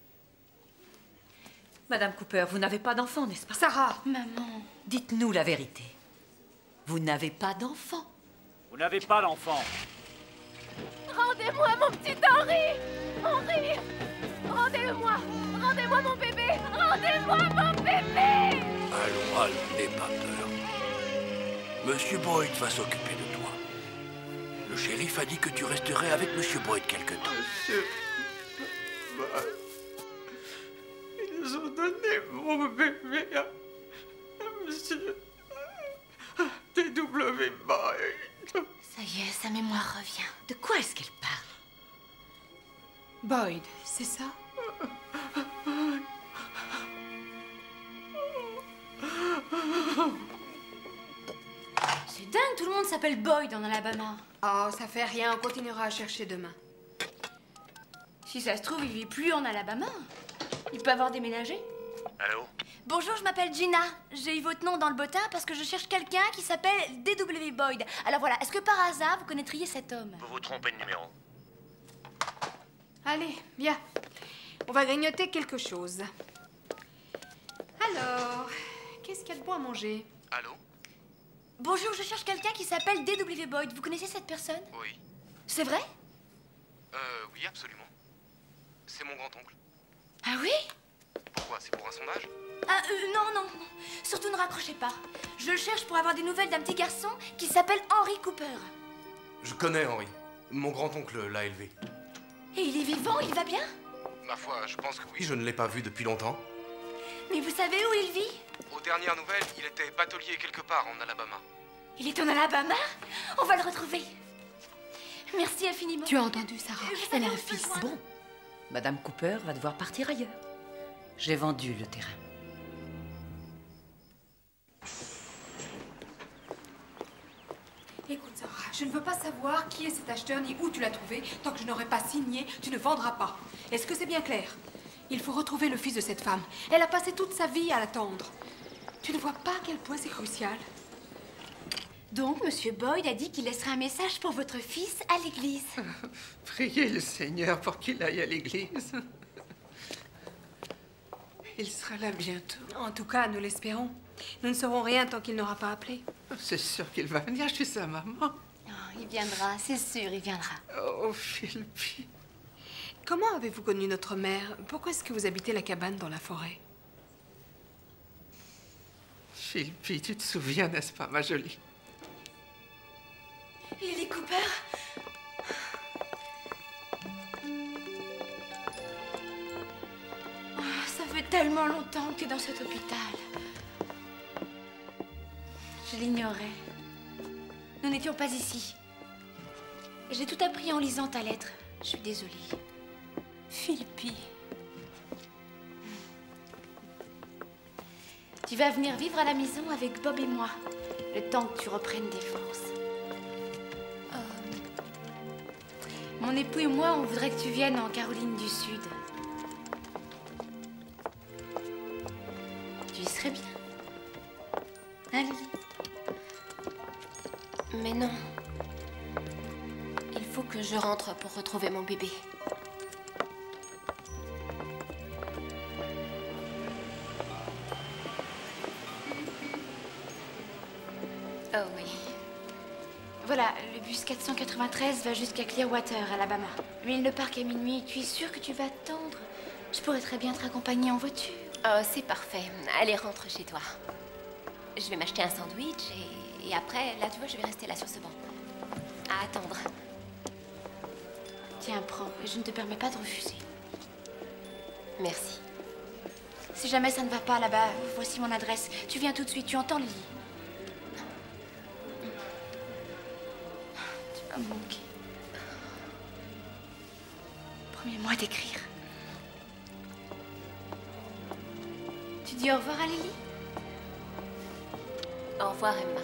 Madame Cooper, vous n'avez pas d'enfant, n'est-ce pas? Sarah! Maman... Dites-nous la vérité. Vous n'avez pas d'enfant. Vous n'avez pas d'enfant. Rendez-moi mon petit Henri! Henri! Rendez-le-moi! Rendez-moi mon bébé! Rendez-moi mon bébé! Allons, n'aie pas peur. Monsieur Boyd va s'occuper de toi. Le shérif a dit que tu resterais avec Monsieur Boyd quelque temps. Monsieur... Ils ont donné mon bébé à Monsieur... D.W. Boyd. Ça y est, sa mémoire revient. De quoi est-ce qu'elle parle? Boyd, c'est ça? C'est dingue, tout le monde s'appelle Boyd en Alabama. Oh, ça fait rien, on continuera à chercher demain. Si ça se trouve, il vit plus en Alabama. Il peut avoir déménagé. Allô? Bonjour, je m'appelle Gina. J'ai eu votre nom dans le bottin parce que je cherche quelqu'un qui s'appelle D.W. Boyd. Alors voilà, est-ce que par hasard vous connaîtriez cet homme? Vous vous trompez de numéro. Allez, viens. On va grignoter quelque chose. Alors, qu'est-ce qu'il y a de bon à manger? Allô? Bonjour, je cherche quelqu'un qui s'appelle D.W. Boyd. Vous connaissez cette personne? Oui. C'est vrai? Oui, absolument. C'est mon grand-oncle. Ah oui? Pourquoi? C'est pour un sondage? Ah, non. Surtout ne raccrochez pas. Je le cherche pour avoir des nouvelles d'un petit garçon qui s'appelle Henry Cooper. Je connais Henry. Mon grand-oncle l'a élevé. Et il est vivant, il va bien? Ma foi, je pense que oui, je ne l'ai pas vu depuis longtemps. Mais vous savez où il vit? Aux dernières nouvelles, il était batelier quelque part en Alabama. Il est en Alabama? On va le retrouver. Merci infiniment. Tu as entendu, Sarah? Elle a un fils. Bon, Madame Cooper va devoir partir ailleurs. J'ai vendu le terrain. Écoute, Sarah, je ne veux pas savoir qui est cet acheteur ni où tu l'as trouvé. Tant que je n'aurai pas signé, tu ne vendras pas. Est-ce que c'est bien clair? Il faut retrouver le fils de cette femme. Elle a passé toute sa vie à l'attendre. Tu ne vois pas à quel point c'est crucial? Donc, Monsieur Boyd a dit qu'il laisserait un message pour votre fils à l'église. Priez le Seigneur pour qu'il aille à l'église. Il sera là bientôt. En tout cas, nous l'espérons. Nous ne saurons rien tant qu'il n'aura pas appelé. C'est sûr qu'il va venir, je suis sa maman. Oh, il viendra, c'est sûr, il viendra. Oh, Philby. Comment avez-vous connu notre mère? Pourquoi est-ce que vous habitez la cabane dans la forêt? Philby, tu te souviens, n'est-ce pas, ma jolie? Lily Cooper? Oh, ça fait tellement longtemps que tu es dans cet hôpital. Je l'ignorais. Nous n'étions pas ici. J'ai tout appris en lisant ta lettre. Je suis désolée. Philby. Tu vas venir vivre à la maison avec Bob et moi, le temps que tu reprennes des forces. Mon époux et moi, on voudrait que tu viennes en Caroline du Sud. Tu y serais bien. Hein, Lily? Mais non. Il faut que je rentre pour retrouver mon bébé. Oh oui. Voilà, le bus 493 va jusqu'à Clearwater, Alabama. Mais il ne part qu'à minuit. Tu es sûre que tu vas attendre? Je pourrais très bien te raccompagner en voiture. Oh, c'est parfait. Allez, rentre chez toi. Je vais m'acheter un sandwich et après, là, tu vois, je vais rester là sur ce banc. À attendre. Tiens, prends. Je ne te permets pas de refuser. Merci. Si jamais ça ne va pas là-bas, voici mon adresse. Tu viens tout de suite, tu entends, Lily? Tu vas me manquer. moi d'écrire. Tu dis au revoir à Lily? Au revoir, Emma.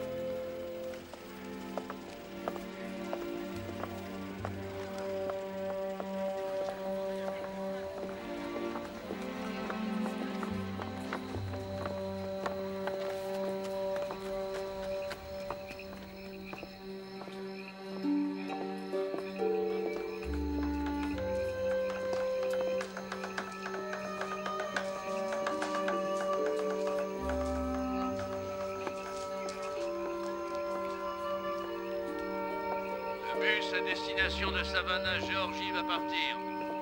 Le bus à destination de Savannah, Géorgie va partir.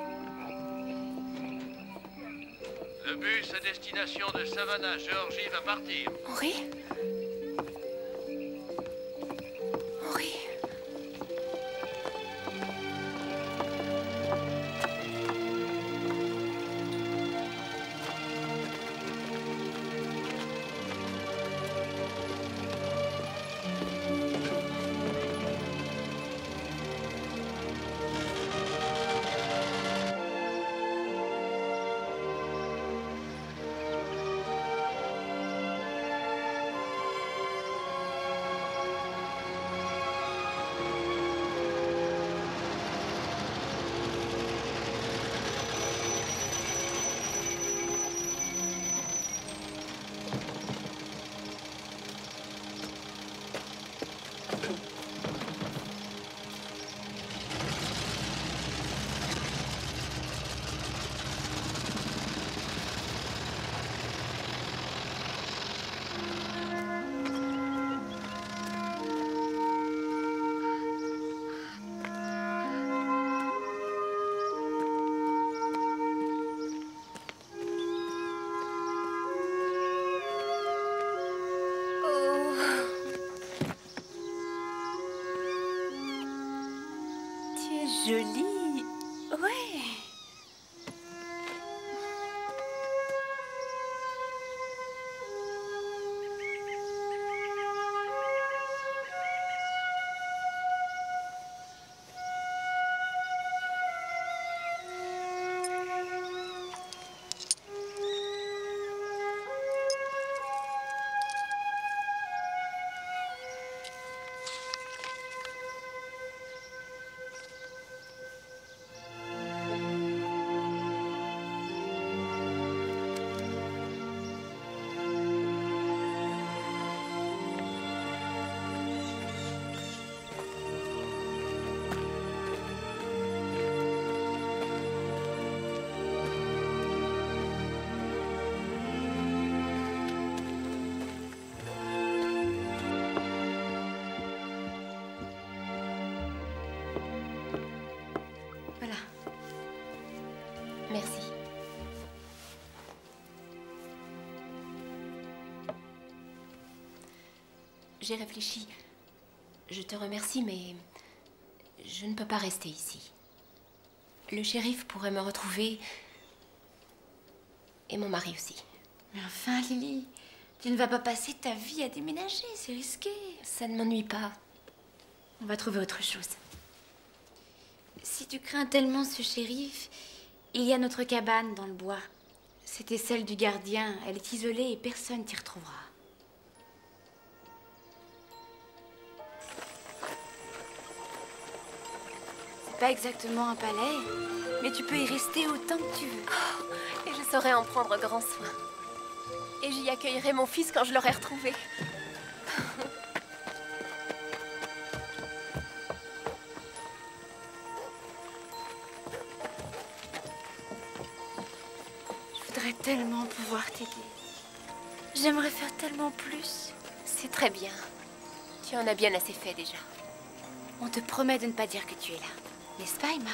Le bus à destination de Savannah, Géorgie va partir. Henri? Henri? Jolie. Ouais. Merci. J'ai réfléchi. Je te remercie, mais je ne peux pas rester ici. Le shérif pourrait me retrouver, et mon mari aussi. Mais enfin, Lily, tu ne vas pas passer ta vie à déménager, c'est risqué. Ça ne m'ennuie pas. On va trouver autre chose. Si tu crains tellement ce shérif, il y a notre cabane dans le bois. C'était celle du gardien. Elle est isolée et personne t'y retrouvera. C'est pas exactement un palais, mais tu peux y rester autant que tu veux. Et je saurai en prendre grand soin. Et j'y accueillerai mon fils quand je l'aurai retrouvé. Je voudrais tellement pouvoir t'aider. J'aimerais faire tellement plus. C'est très bien. Tu en as bien assez fait déjà. On te promet de ne pas dire que tu es là. N'est-ce pas, Emma?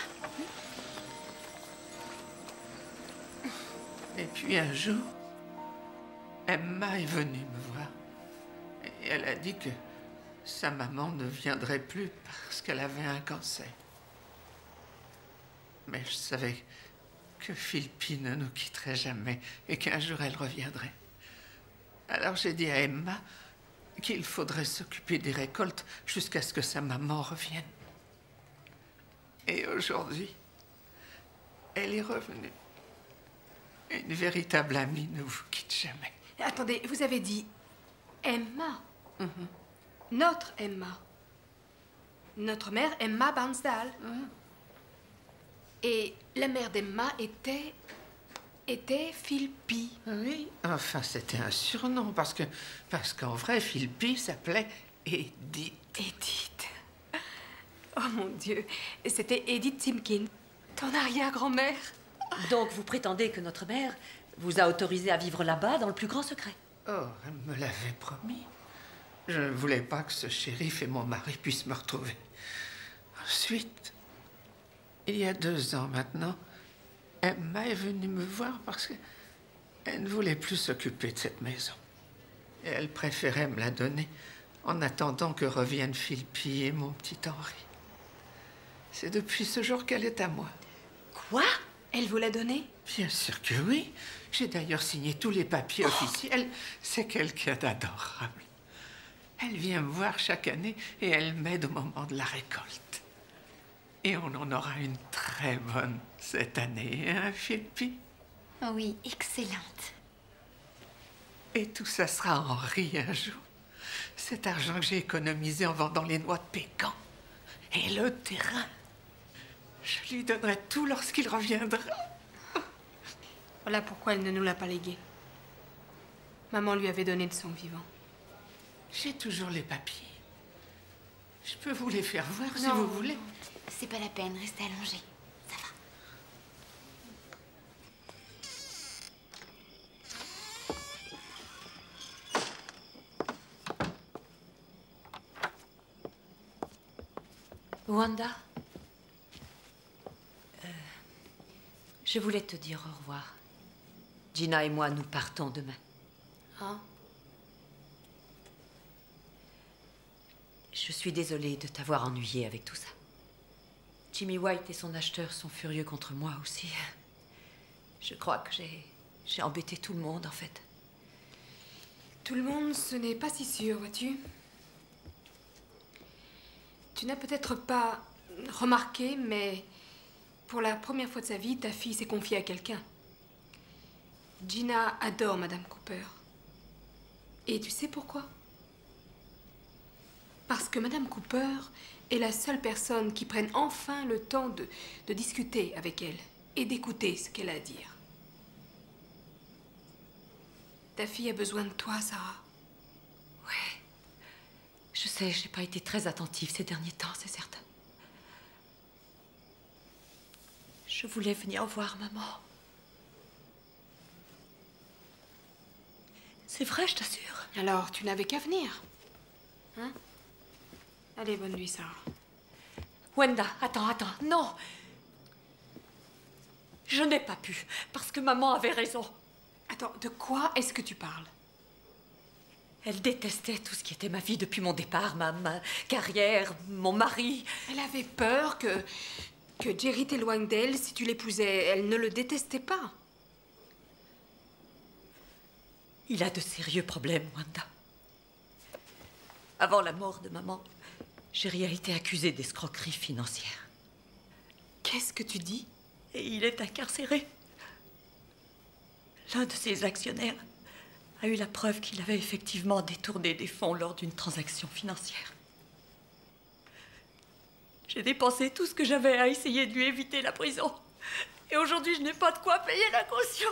Et puis un jour, Emma est venue me voir. Et elle a dit que sa maman ne viendrait plus parce qu'elle avait un cancer. Mais je savais que Philippine ne nous quitterait jamais et qu'un jour elle reviendrait. Alors j'ai dit à Emma qu'il faudrait s'occuper des récoltes jusqu'à ce que sa maman revienne. Et aujourd'hui, Elle est revenue. Une véritable amie ne vous quitte jamais. Attendez, vous avez dit Emma. Notre Emma. Notre mère, Emma Barnsdal. Et la mère d'Emma était Philpi. Oui, enfin, c'était un surnom parce qu'en vrai, Philpi s'appelait Edith. Edith. Oh mon Dieu, c'était Edith Timkin, ton arrière-grand-mère. Donc vous prétendez que notre mère vous a autorisé à vivre là-bas dans le plus grand secret? Oh, elle me l'avait promis. Je ne voulais pas que ce shérif et mon mari puissent me retrouver. Ensuite, il y a 2 ans maintenant, Emma est venue me voir parce qu'elle ne voulait plus s'occuper de cette maison. Et elle préférait me la donner en attendant que reviennent Philpi et mon petit Henri. C'est depuis ce jour qu'elle est à moi. Quoi? Elle vous l'a donnée? Bien sûr que oui. J'ai d'ailleurs signé tous les papiers officiels. C'est quelqu'un d'adorable. Elle vient me voir chaque année et elle m'aide au moment de la récolte. Et on en aura une très bonne cette année, hein, Philpi? Oui, excellente. Et tout ça sera Henri un jour. Cet argent que j'ai économisé en vendant les noix de pécan. Et le terrain. Je lui donnerai tout lorsqu'il reviendra. Voilà pourquoi elle ne nous l'a pas légué. Maman lui avait donné de son vivant. J'ai toujours les papiers. Je peux vous les faire voir si Non, vous voulez. C'est pas la peine, restez allongés. Ça va. Wanda, je voulais te dire au revoir. Gina et moi, nous partons demain. Ah. Je suis désolée de t'avoir ennuyée avec tout ça. Jimmy White et son acheteur sont furieux contre moi aussi. Je crois que j'ai embêté tout le monde, en fait. Tout le monde, ce n'est pas si sûr, vois-tu. Tu n'as peut-être pas remarqué, mais pour la première fois de sa vie, ta fille s'est confiée à quelqu'un. Gina adore Madame Cooper. Et tu sais pourquoi? Parce que Madame Cooper est la seule personne qui prenne enfin le temps de discuter avec elle et d'écouter ce qu'elle a à dire. Ta fille a besoin de toi, Sarah. Ouais. Je sais, j'ai pas été très attentive ces derniers temps, c'est certain. Je voulais venir voir maman. C'est vrai, je t'assure. Alors, tu n'avais qu'à venir. Hein? Allez, bonne nuit, Sarah. Wanda, attends. Non! Je n'ai pas pu, parce que maman avait raison. Attends, de quoi est-ce que tu parles? Elle détestait tout ce qui était ma vie depuis mon départ, ma carrière, mon mari. Elle avait peur que Jerry t'éloigne d'elle si tu l'épousais. Elle ne le détestait pas. Il a de sérieux problèmes, Wanda. Avant la mort de maman, Jerry a été accusé d'escroquerie financière. Qu'est-ce que tu dis? Et il est incarcéré. L'un de ses actionnaires a eu la preuve qu'il avait effectivement détourné des fonds lors d'une transaction financière. J'ai dépensé tout ce que j'avais à essayer de lui éviter la prison. Et aujourd'hui, je n'ai pas de quoi payer la caution.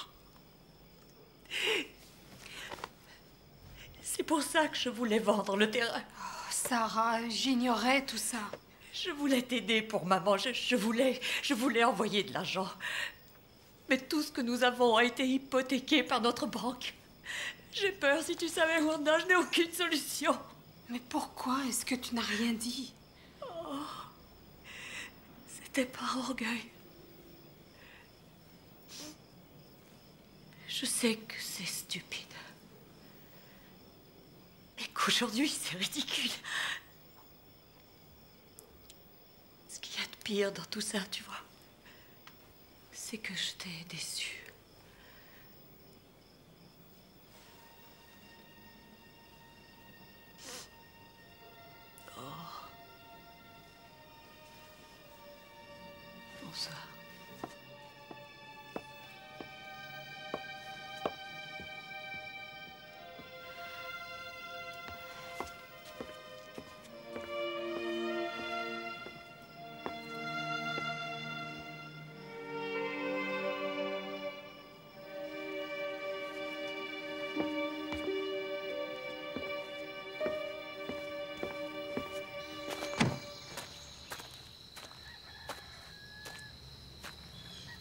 C'est pour ça que je voulais vendre le terrain. Oh, Sarah, j'ignorais tout ça. Je voulais t'aider pour maman. Je voulais envoyer de l'argent. Mais tout ce que nous avons a été hypothéqué par notre banque. J'ai peur, si tu savais, Wanda, je n'ai aucune solution. Mais pourquoi est-ce que tu n'as rien dit? Oh, c'était par orgueil. Je sais que c'est stupide. Et qu'aujourd'hui, c'est ridicule. Ce qu'il y a de pire dans tout ça, tu vois, c'est que je t'ai déçue. Bonsoir.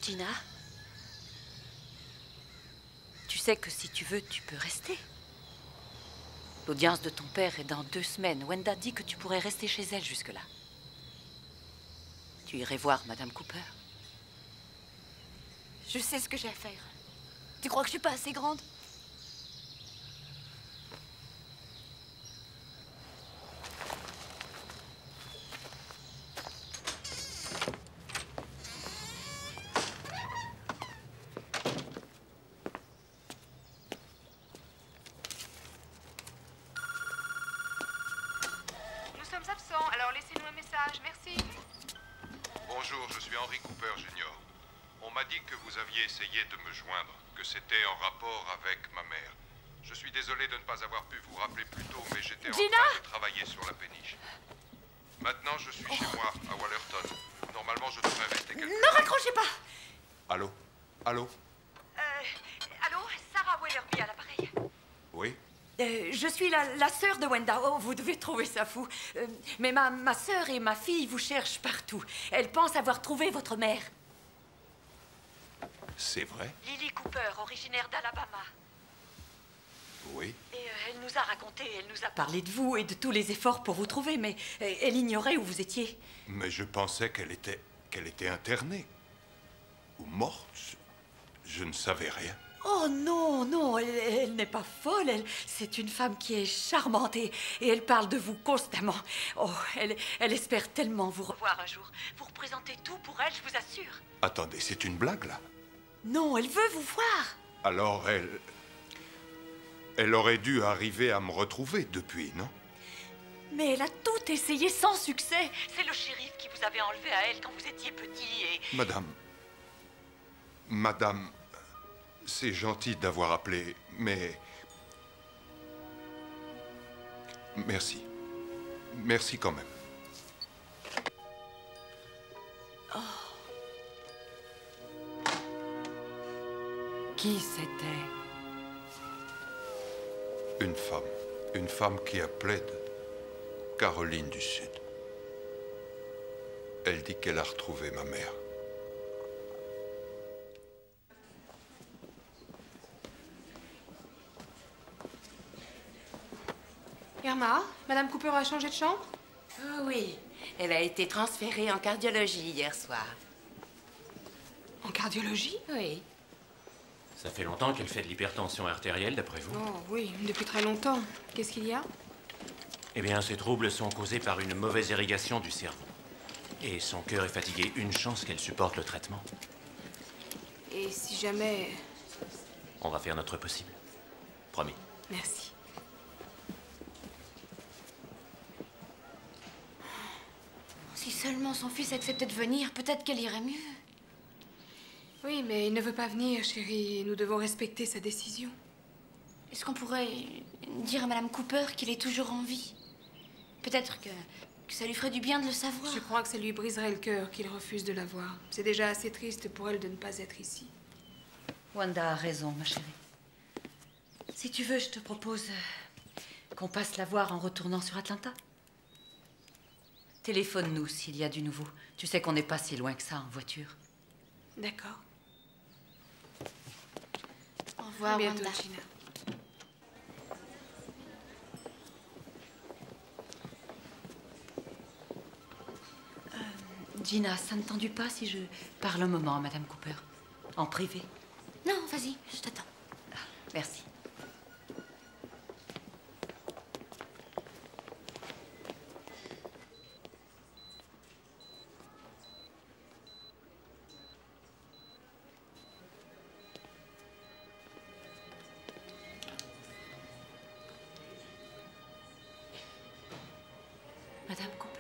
Gina, tu sais que si tu veux, tu peux rester. L'audience de ton père est dans 2 semaines. Wenda dit que tu pourrais rester chez elle jusque-là. Tu irais voir Madame Cooper. Je sais ce que j'ai à faire. Tu crois que je suis pas assez grande? Nous sommes absents, alors laissez-nous un message, merci. Bonjour, je suis Henry Cooper Jr. On m'a dit que vous aviez essayé de me joindre, que c'était en rapport avec ma mère. Je suis désolé de ne pas avoir pu vous rappeler plus tôt, mais j'étais en train de travailler sur la péniche. Maintenant, je suis chez moi, à Wallerton. Normalement, je devrais rester quelque Ne raccrochez pas! Allô? Allô? Allô, Sarah Wellerby à l'appareil. Oui? Je suis la sœur de Wenda. Oh, vous devez trouver ça fou. Mais ma sœur et ma fille vous cherchent partout. Elles pensent avoir trouvé votre mère. C'est vrai? Lily Cooper, originaire d'Alabama. Oui. Et elle nous a raconté, elle nous a parlé de vous et de tous les efforts pour vous trouver, mais elle ignorait où vous étiez. Mais je pensais qu'elle était internée. Ou morte. Je ne savais rien. Oh non, non, elle n'est pas folle. C'est une femme qui est charmante et elle parle de vous constamment. Oh, elle espère tellement vous revoir un jour. Vous représentez tout pour elle, je vous assure. Attendez, c'est une blague, là? Non, elle veut vous voir. Alors, elle aurait dû arriver à me retrouver depuis, non? Mais elle a tout essayé sans succès. C'est le shérif qui vous avait enlevé à elle quand vous étiez petit et... Madame, c'est gentil d'avoir appelé, mais... Merci. Merci quand même. Oh. Qui c'était? Une femme qui appelait de Caroline du Sud. Elle dit qu'elle a retrouvé ma mère. Irma, Madame Cooper a changé de chambre? Oh oui, elle a été transférée en cardiologie hier soir. En cardiologie? Oui. Ça fait longtemps qu'elle fait de l'hypertension artérielle, d'après vous? Oh oui, depuis très longtemps. Qu'est-ce qu'il y a? Eh bien, ces troubles sont causés par une mauvaise irrigation du cerveau. Et son cœur est fatigué. Une chance qu'elle supporte le traitement. Et si jamais... On va faire notre possible. Promis. Merci. Si seulement son fils acceptait de venir, peut-être qu'elle irait mieux. Oui, mais il ne veut pas venir, chérie. Nous devons respecter sa décision. Est-ce qu'on pourrait dire à Madame Cooper qu'il est toujours en vie? Peut-être que ça lui ferait du bien de le savoir. Je crois que ça lui briserait le cœur qu'il refuse de la voir. C'est déjà assez triste pour elle de ne pas être ici. Wanda a raison, ma chérie. Si tu veux, je te propose qu'on passe la voir en retournant sur Atlanta. Téléphone-nous s'il y a du nouveau. Tu sais qu'on n'est pas si loin que ça en voiture. D'accord. Au revoir, À bientôt, Wanda. Gina. Gina, ça ne t'ennuie pas si je parle un moment à Madame Cooper? En privé? Non, vas-y, je t'attends. Merci. Madame Cooper.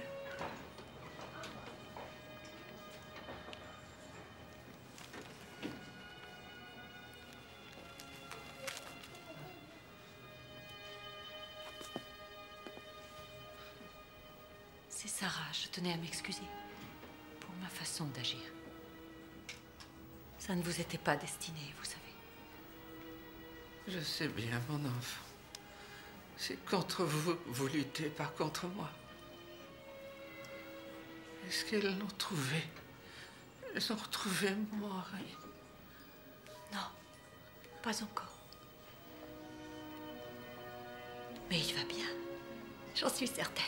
C'est Sarah, je tenais à m'excuser pour ma façon d'agir. Ça ne vous était pas destiné, vous savez. Je sais bien, mon enfant. C'est contre vous, vous luttez, pas contre moi. Est-ce qu'elles l'ont trouvé? Ils ont retrouvé mon Henri. Non, pas encore. Mais il va bien. J'en suis certaine.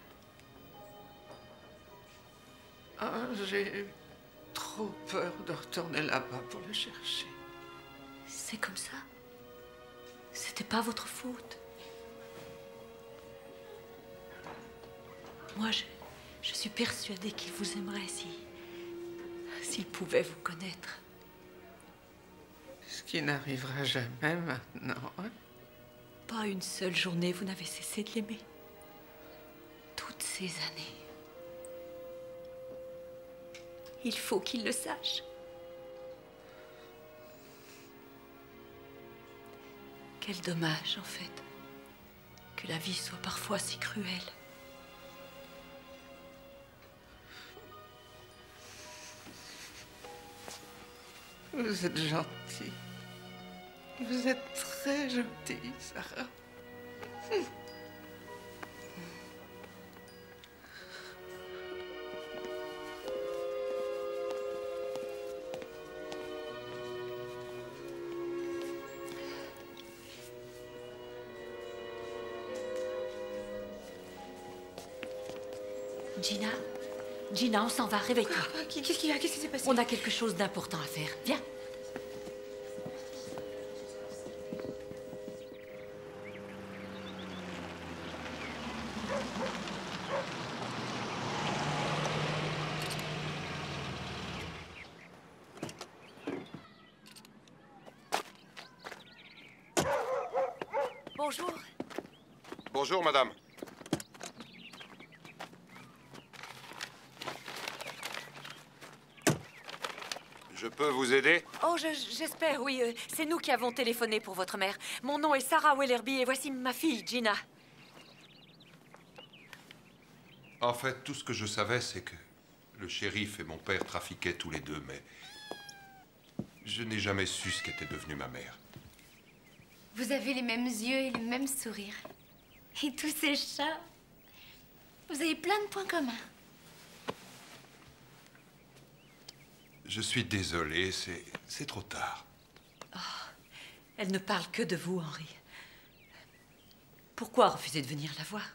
Ah, j'ai eu trop peur de retourner là-bas pour le chercher. C'est comme ça. C'était pas votre faute. Moi, je suis persuadée qu'il vous aimerait s'il pouvait vous connaître. Ce qui n'arrivera jamais maintenant, hein? Pas une seule journée, vous n'avez cessé de l'aimer. Toutes ces années. Il faut qu'il le sache. Quel dommage, en fait, que la vie soit parfois si cruelle. Vous êtes gentille. Vous êtes très gentille, Sarah. Gina, Gina, on s'en va, réveille-toi. Qu'est-ce qu'il y a? Qu'est-ce qui s'est passé? On a quelque chose d'important à faire. Viens. Bonjour. Bonjour, madame. Je peux vous aider? Oh, j'espère, oui. C'est nous qui avons téléphoné pour votre mère. Mon nom est Sarah Wellerby et voici ma fille, Gina. En fait, tout ce que je savais, c'est que le shérif et mon père trafiquaient tous les deux, mais je n'ai jamais su ce qu'était devenue ma mère. Vous avez les mêmes yeux et le même sourire. Et tous ces chats. Vous avez plein de points communs. Je suis désolé, c'est trop tard. Elle ne parle que de vous, Henri. Pourquoi refuser de venir la voir?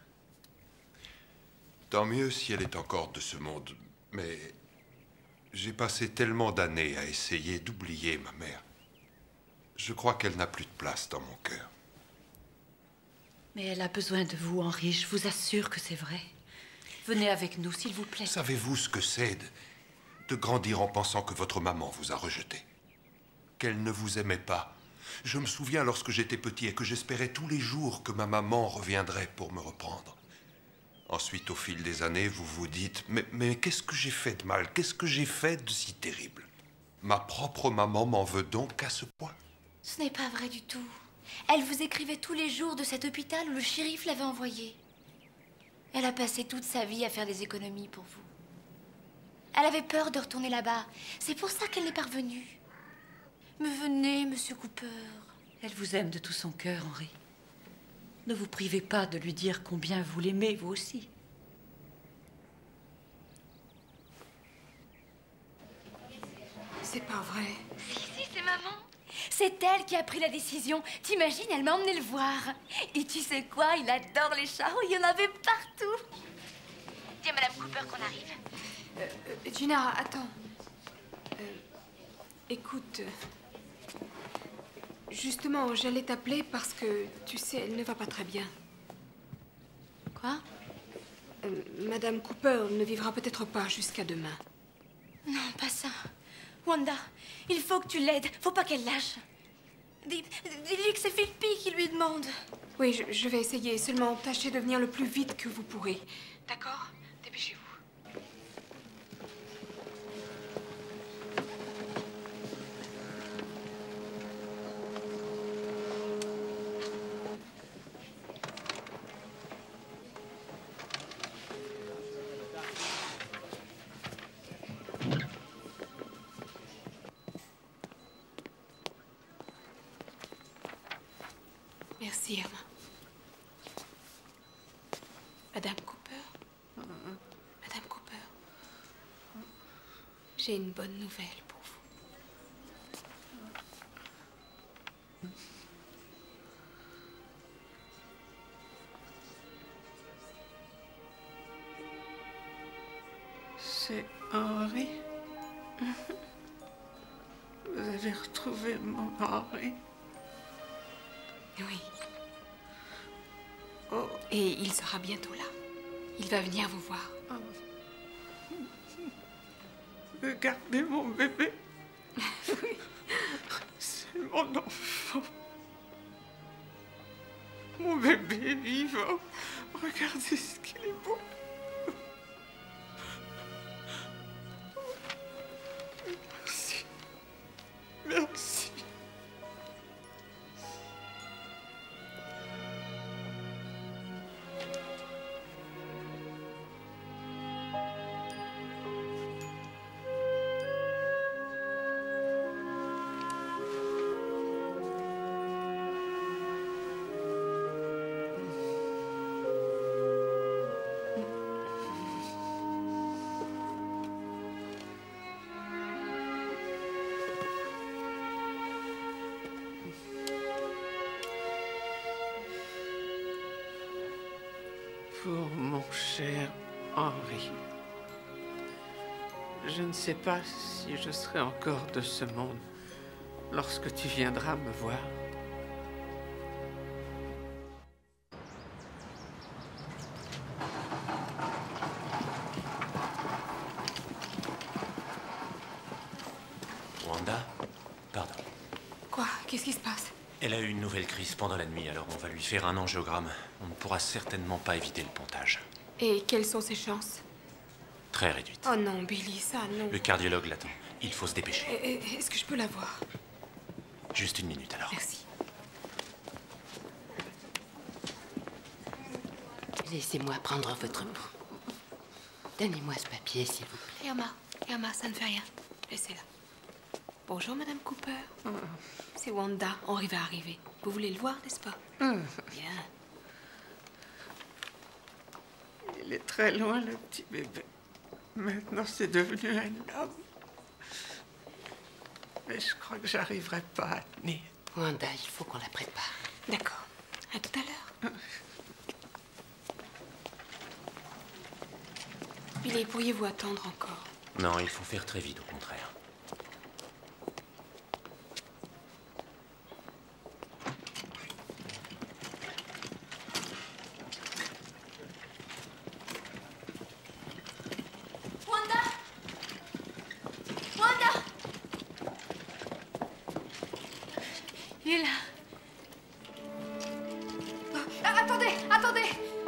Tant mieux si elle est encore de ce monde, mais j'ai passé tellement d'années à essayer d'oublier ma mère. Je crois qu'elle n'a plus de place dans mon cœur. Mais elle a besoin de vous, Henri. Je vous assure que c'est vrai. Venez avec nous, s'il vous plaît. Savez-vous ce que c'est de grandir en pensant que votre maman vous a rejeté? Qu'elle ne vous aimait pas? Je me souviens lorsque j'étais petit et que j'espérais tous les jours que ma maman reviendrait pour me reprendre. Ensuite, au fil des années, vous vous dites, mais qu'est-ce que j'ai fait de mal? Qu'est-ce que j'ai fait de si terrible? Ma propre maman m'en veut donc à ce point? Ce n'est pas vrai du tout. Elle vous écrivait tous les jours de cet hôpital où le shérif l'avait envoyée. Elle a passé toute sa vie à faire des économies pour vous. Elle avait peur de retourner là-bas. C'est pour ça qu'elle n'est pas revenue. Mais venez, monsieur Cooper. Elle vous aime de tout son cœur, Henri. Ne vous privez pas de lui dire combien vous l'aimez, vous aussi. C'est pas vrai. Si, c'est maman. C'est elle qui a pris la décision. T'imagines, elle m'a emmené le voir. Et tu sais quoi, il adore les chats. Oh, il y en avait partout. Dis à Madame Cooper qu'on arrive. Gina, attends. Écoute. Justement, j'allais t'appeler parce que, tu sais, elle ne va pas très bien. Quoi? Madame Cooper ne vivra peut-être pas jusqu'à demain. Non, pas ça. Wanda, il faut que tu l'aides. Faut pas qu'elle lâche. Dis-lui que c'est Philippi qui lui demande. Oui, je vais essayer. Seulement, tâchez de venir le plus vite que vous pourrez. D'accord? Dépêchez-vous. Merci, Emma. Madame Cooper. Madame Cooper. J'ai une bonne nouvelle pour vous. C'est Henri. Vous avez retrouvé mon Henri. Oui. Oh. Et il sera bientôt là. Il va venir vous voir. Regardez mon bébé. C'est mon enfant. Mon bébé est vivant. Regardez ce qu'il est beau. Merci. Merci. Pour mon cher Henri, je ne sais pas si je serai encore de ce monde lorsque tu viendras me voir. Wanda? Pardon. Quoi? Qu'est-ce qui se passe? Elle a eu une nouvelle crise pendant la nuit, alors on va lui faire un angiogramme. On ne pourra certainement pas éviter le pontage. Et quelles sont ses chances? Très réduite. Oh non, Billy, ça, non. Le cardiologue l'attend. Il faut se dépêcher. Est-ce que je peux la voir? Juste une minute alors. Merci. Laissez-moi prendre votre pouls. Donnez-moi ce papier, s'il vous plaît. Irma, ça ne fait rien. Laissez-la. Bonjour, Madame Cooper. C'est Wanda. Henri va arriver. Vous voulez le voir, n'est-ce pas? Bien. Il est très loin, le petit bébé. Maintenant, c'est devenu un homme. Mais je crois que j'arriverai pas à tenir. Wanda, il faut qu'on la prépare. D'accord. À tout à l'heure. Billy, pourriez-vous attendre encore? Non, il faut faire très vite, au contraire. Il est là. Attendez!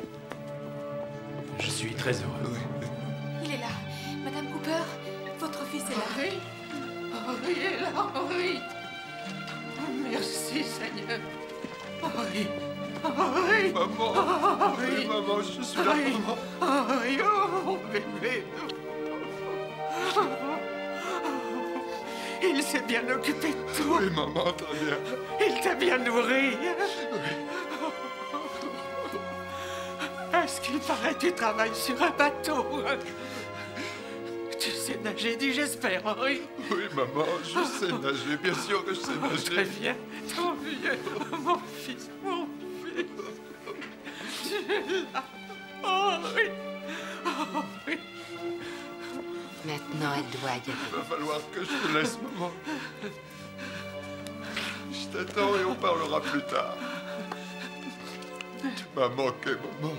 Je suis très heureux. Il est là. Madame Cooper, votre fils est là. Henri est là, Henri. Merci, Seigneur. Henri. Maman. Henri. Maman, je suis là, maman. Henri, oh, mon bébé. Il s'est bien occupé de toi. Oui, maman, très bien. Il t'a bien nourri. Est-ce qu'il paraît que tu travailles sur un bateau? Tu sais nager, dis j'espère, Henri. Oui, maman, je sais nager. Bien sûr que je sais nager. Très bien, tant mieux. Mon fils, mon fils. Tu es là. Henri. Henri. Maintenant, elle doit y aller. Il va falloir que je te laisse, maman. Je t'attends et on parlera plus tard. Tu m'as manqué, maman.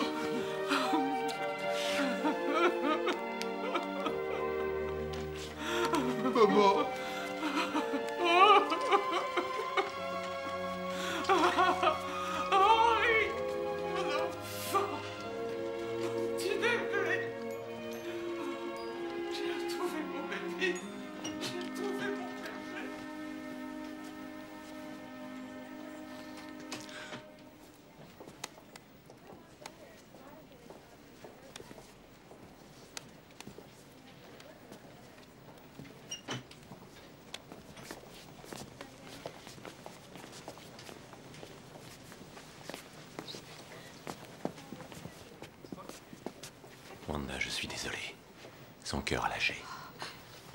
Maman. Henri, mon enfant. Mon petit bébé. J'ai retrouvé mon bébé. J'ai retrouvé mon bébé. Wanda, je suis désolé. Son cœur a lâché.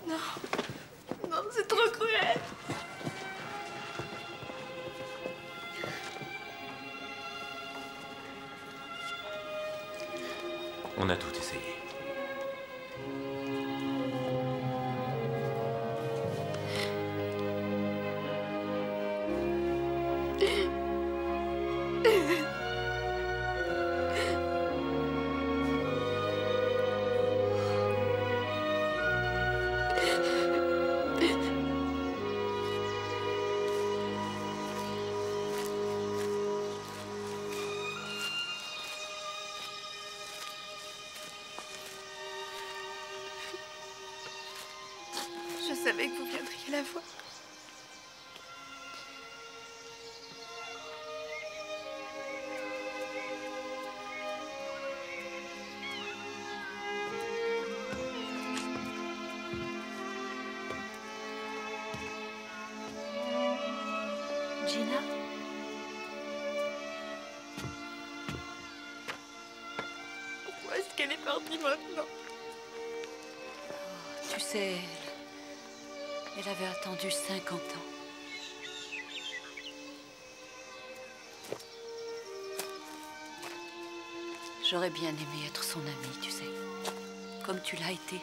Non. Non, c'est trop cruel. On a tout essayé. Je savais que vous viendriez la voir. Gina? Pourquoi est-ce qu'elle est partie maintenant? Tu sais, elle avait attendu 50 ans. J'aurais bien aimé être son amie, tu sais, comme tu l'as été.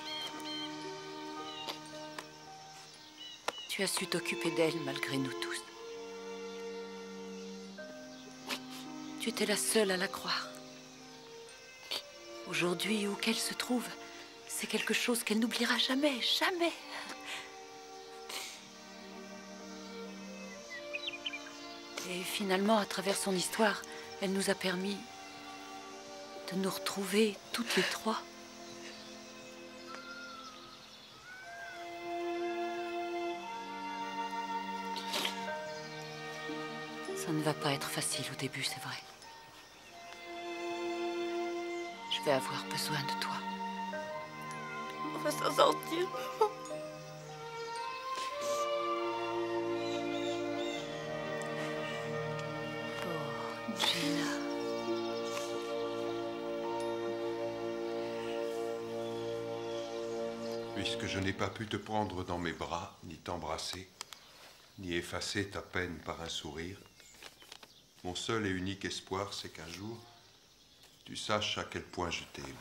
Tu as su t'occuper d'elle malgré nous tous. Tu étais la seule à la croire. Aujourd'hui, où qu'elle se trouve, c'est quelque chose qu'elle n'oubliera jamais, jamais. Et finalement, à travers son histoire, elle nous a permis de nous retrouver toutes les trois. Ça ne va pas être facile au début, c'est vrai. Je vais avoir besoin de toi. On va s'en sortir, maman. Oh, Gina. Puisque je n'ai pas pu te prendre dans mes bras, ni t'embrasser, ni effacer ta peine par un sourire, mon seul et unique espoir, c'est qu'un jour, tu saches à quel point je t'ai aimé.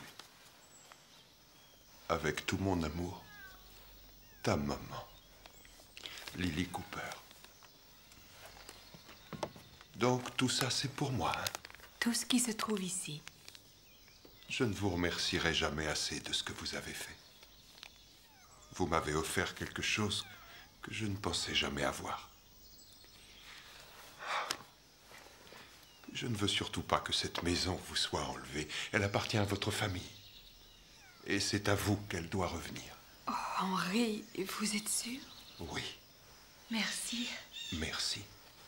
Avec tout mon amour, ta maman, Lily Cooper. Donc tout ça, c'est pour moi, hein? Tout ce qui se trouve ici. Je ne vous remercierai jamais assez de ce que vous avez fait. Vous m'avez offert quelque chose que je ne pensais jamais avoir. Je ne veux surtout pas que cette maison vous soit enlevée. Elle appartient à votre famille. Et c'est à vous qu'elle doit revenir. Oh, Henri, vous êtes sûr? Oui, Merci. merci.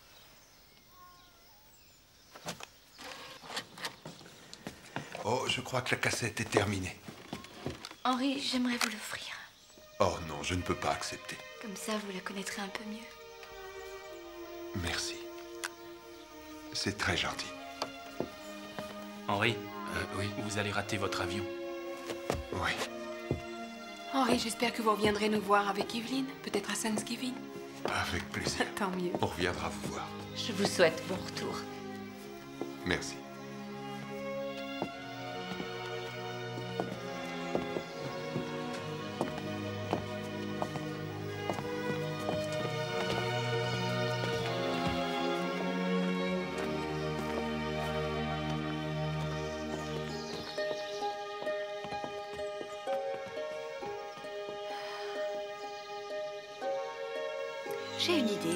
Oh, je crois que la cassette est terminée. Henri, j'aimerais vous l'offrir. Oh non, je ne peux pas accepter. Comme ça, vous la connaîtrez un peu mieux. Merci. C'est très gentil. Henri, oui. Vous allez rater votre avion. Oui. Henri, j'espère que vous reviendrez nous voir avec Evelyne, peut-être à Thanksgiving. Avec plaisir. Tant mieux. On reviendra vous voir. Je vous souhaite bon retour. Merci. J'ai une idée.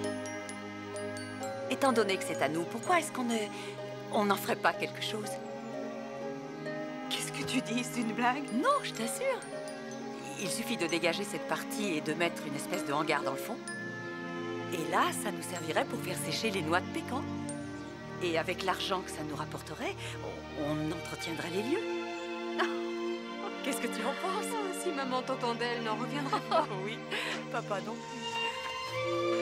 Étant donné que c'est à nous, pourquoi est-ce on n'en ferait pas quelque chose? Qu'est-ce que tu dis? C'est une blague? Non, je t'assure. Il suffit de dégager cette partie et de mettre une espèce de hangar dans le fond. Et là, ça nous servirait pour faire sécher les noix de pécan. Et avec l'argent que ça nous rapporterait, on entretiendrait les lieux. Qu'est-ce que tu en penses? Si maman t'entendait, elle n'en reviendra pas. Oui, papa non plus.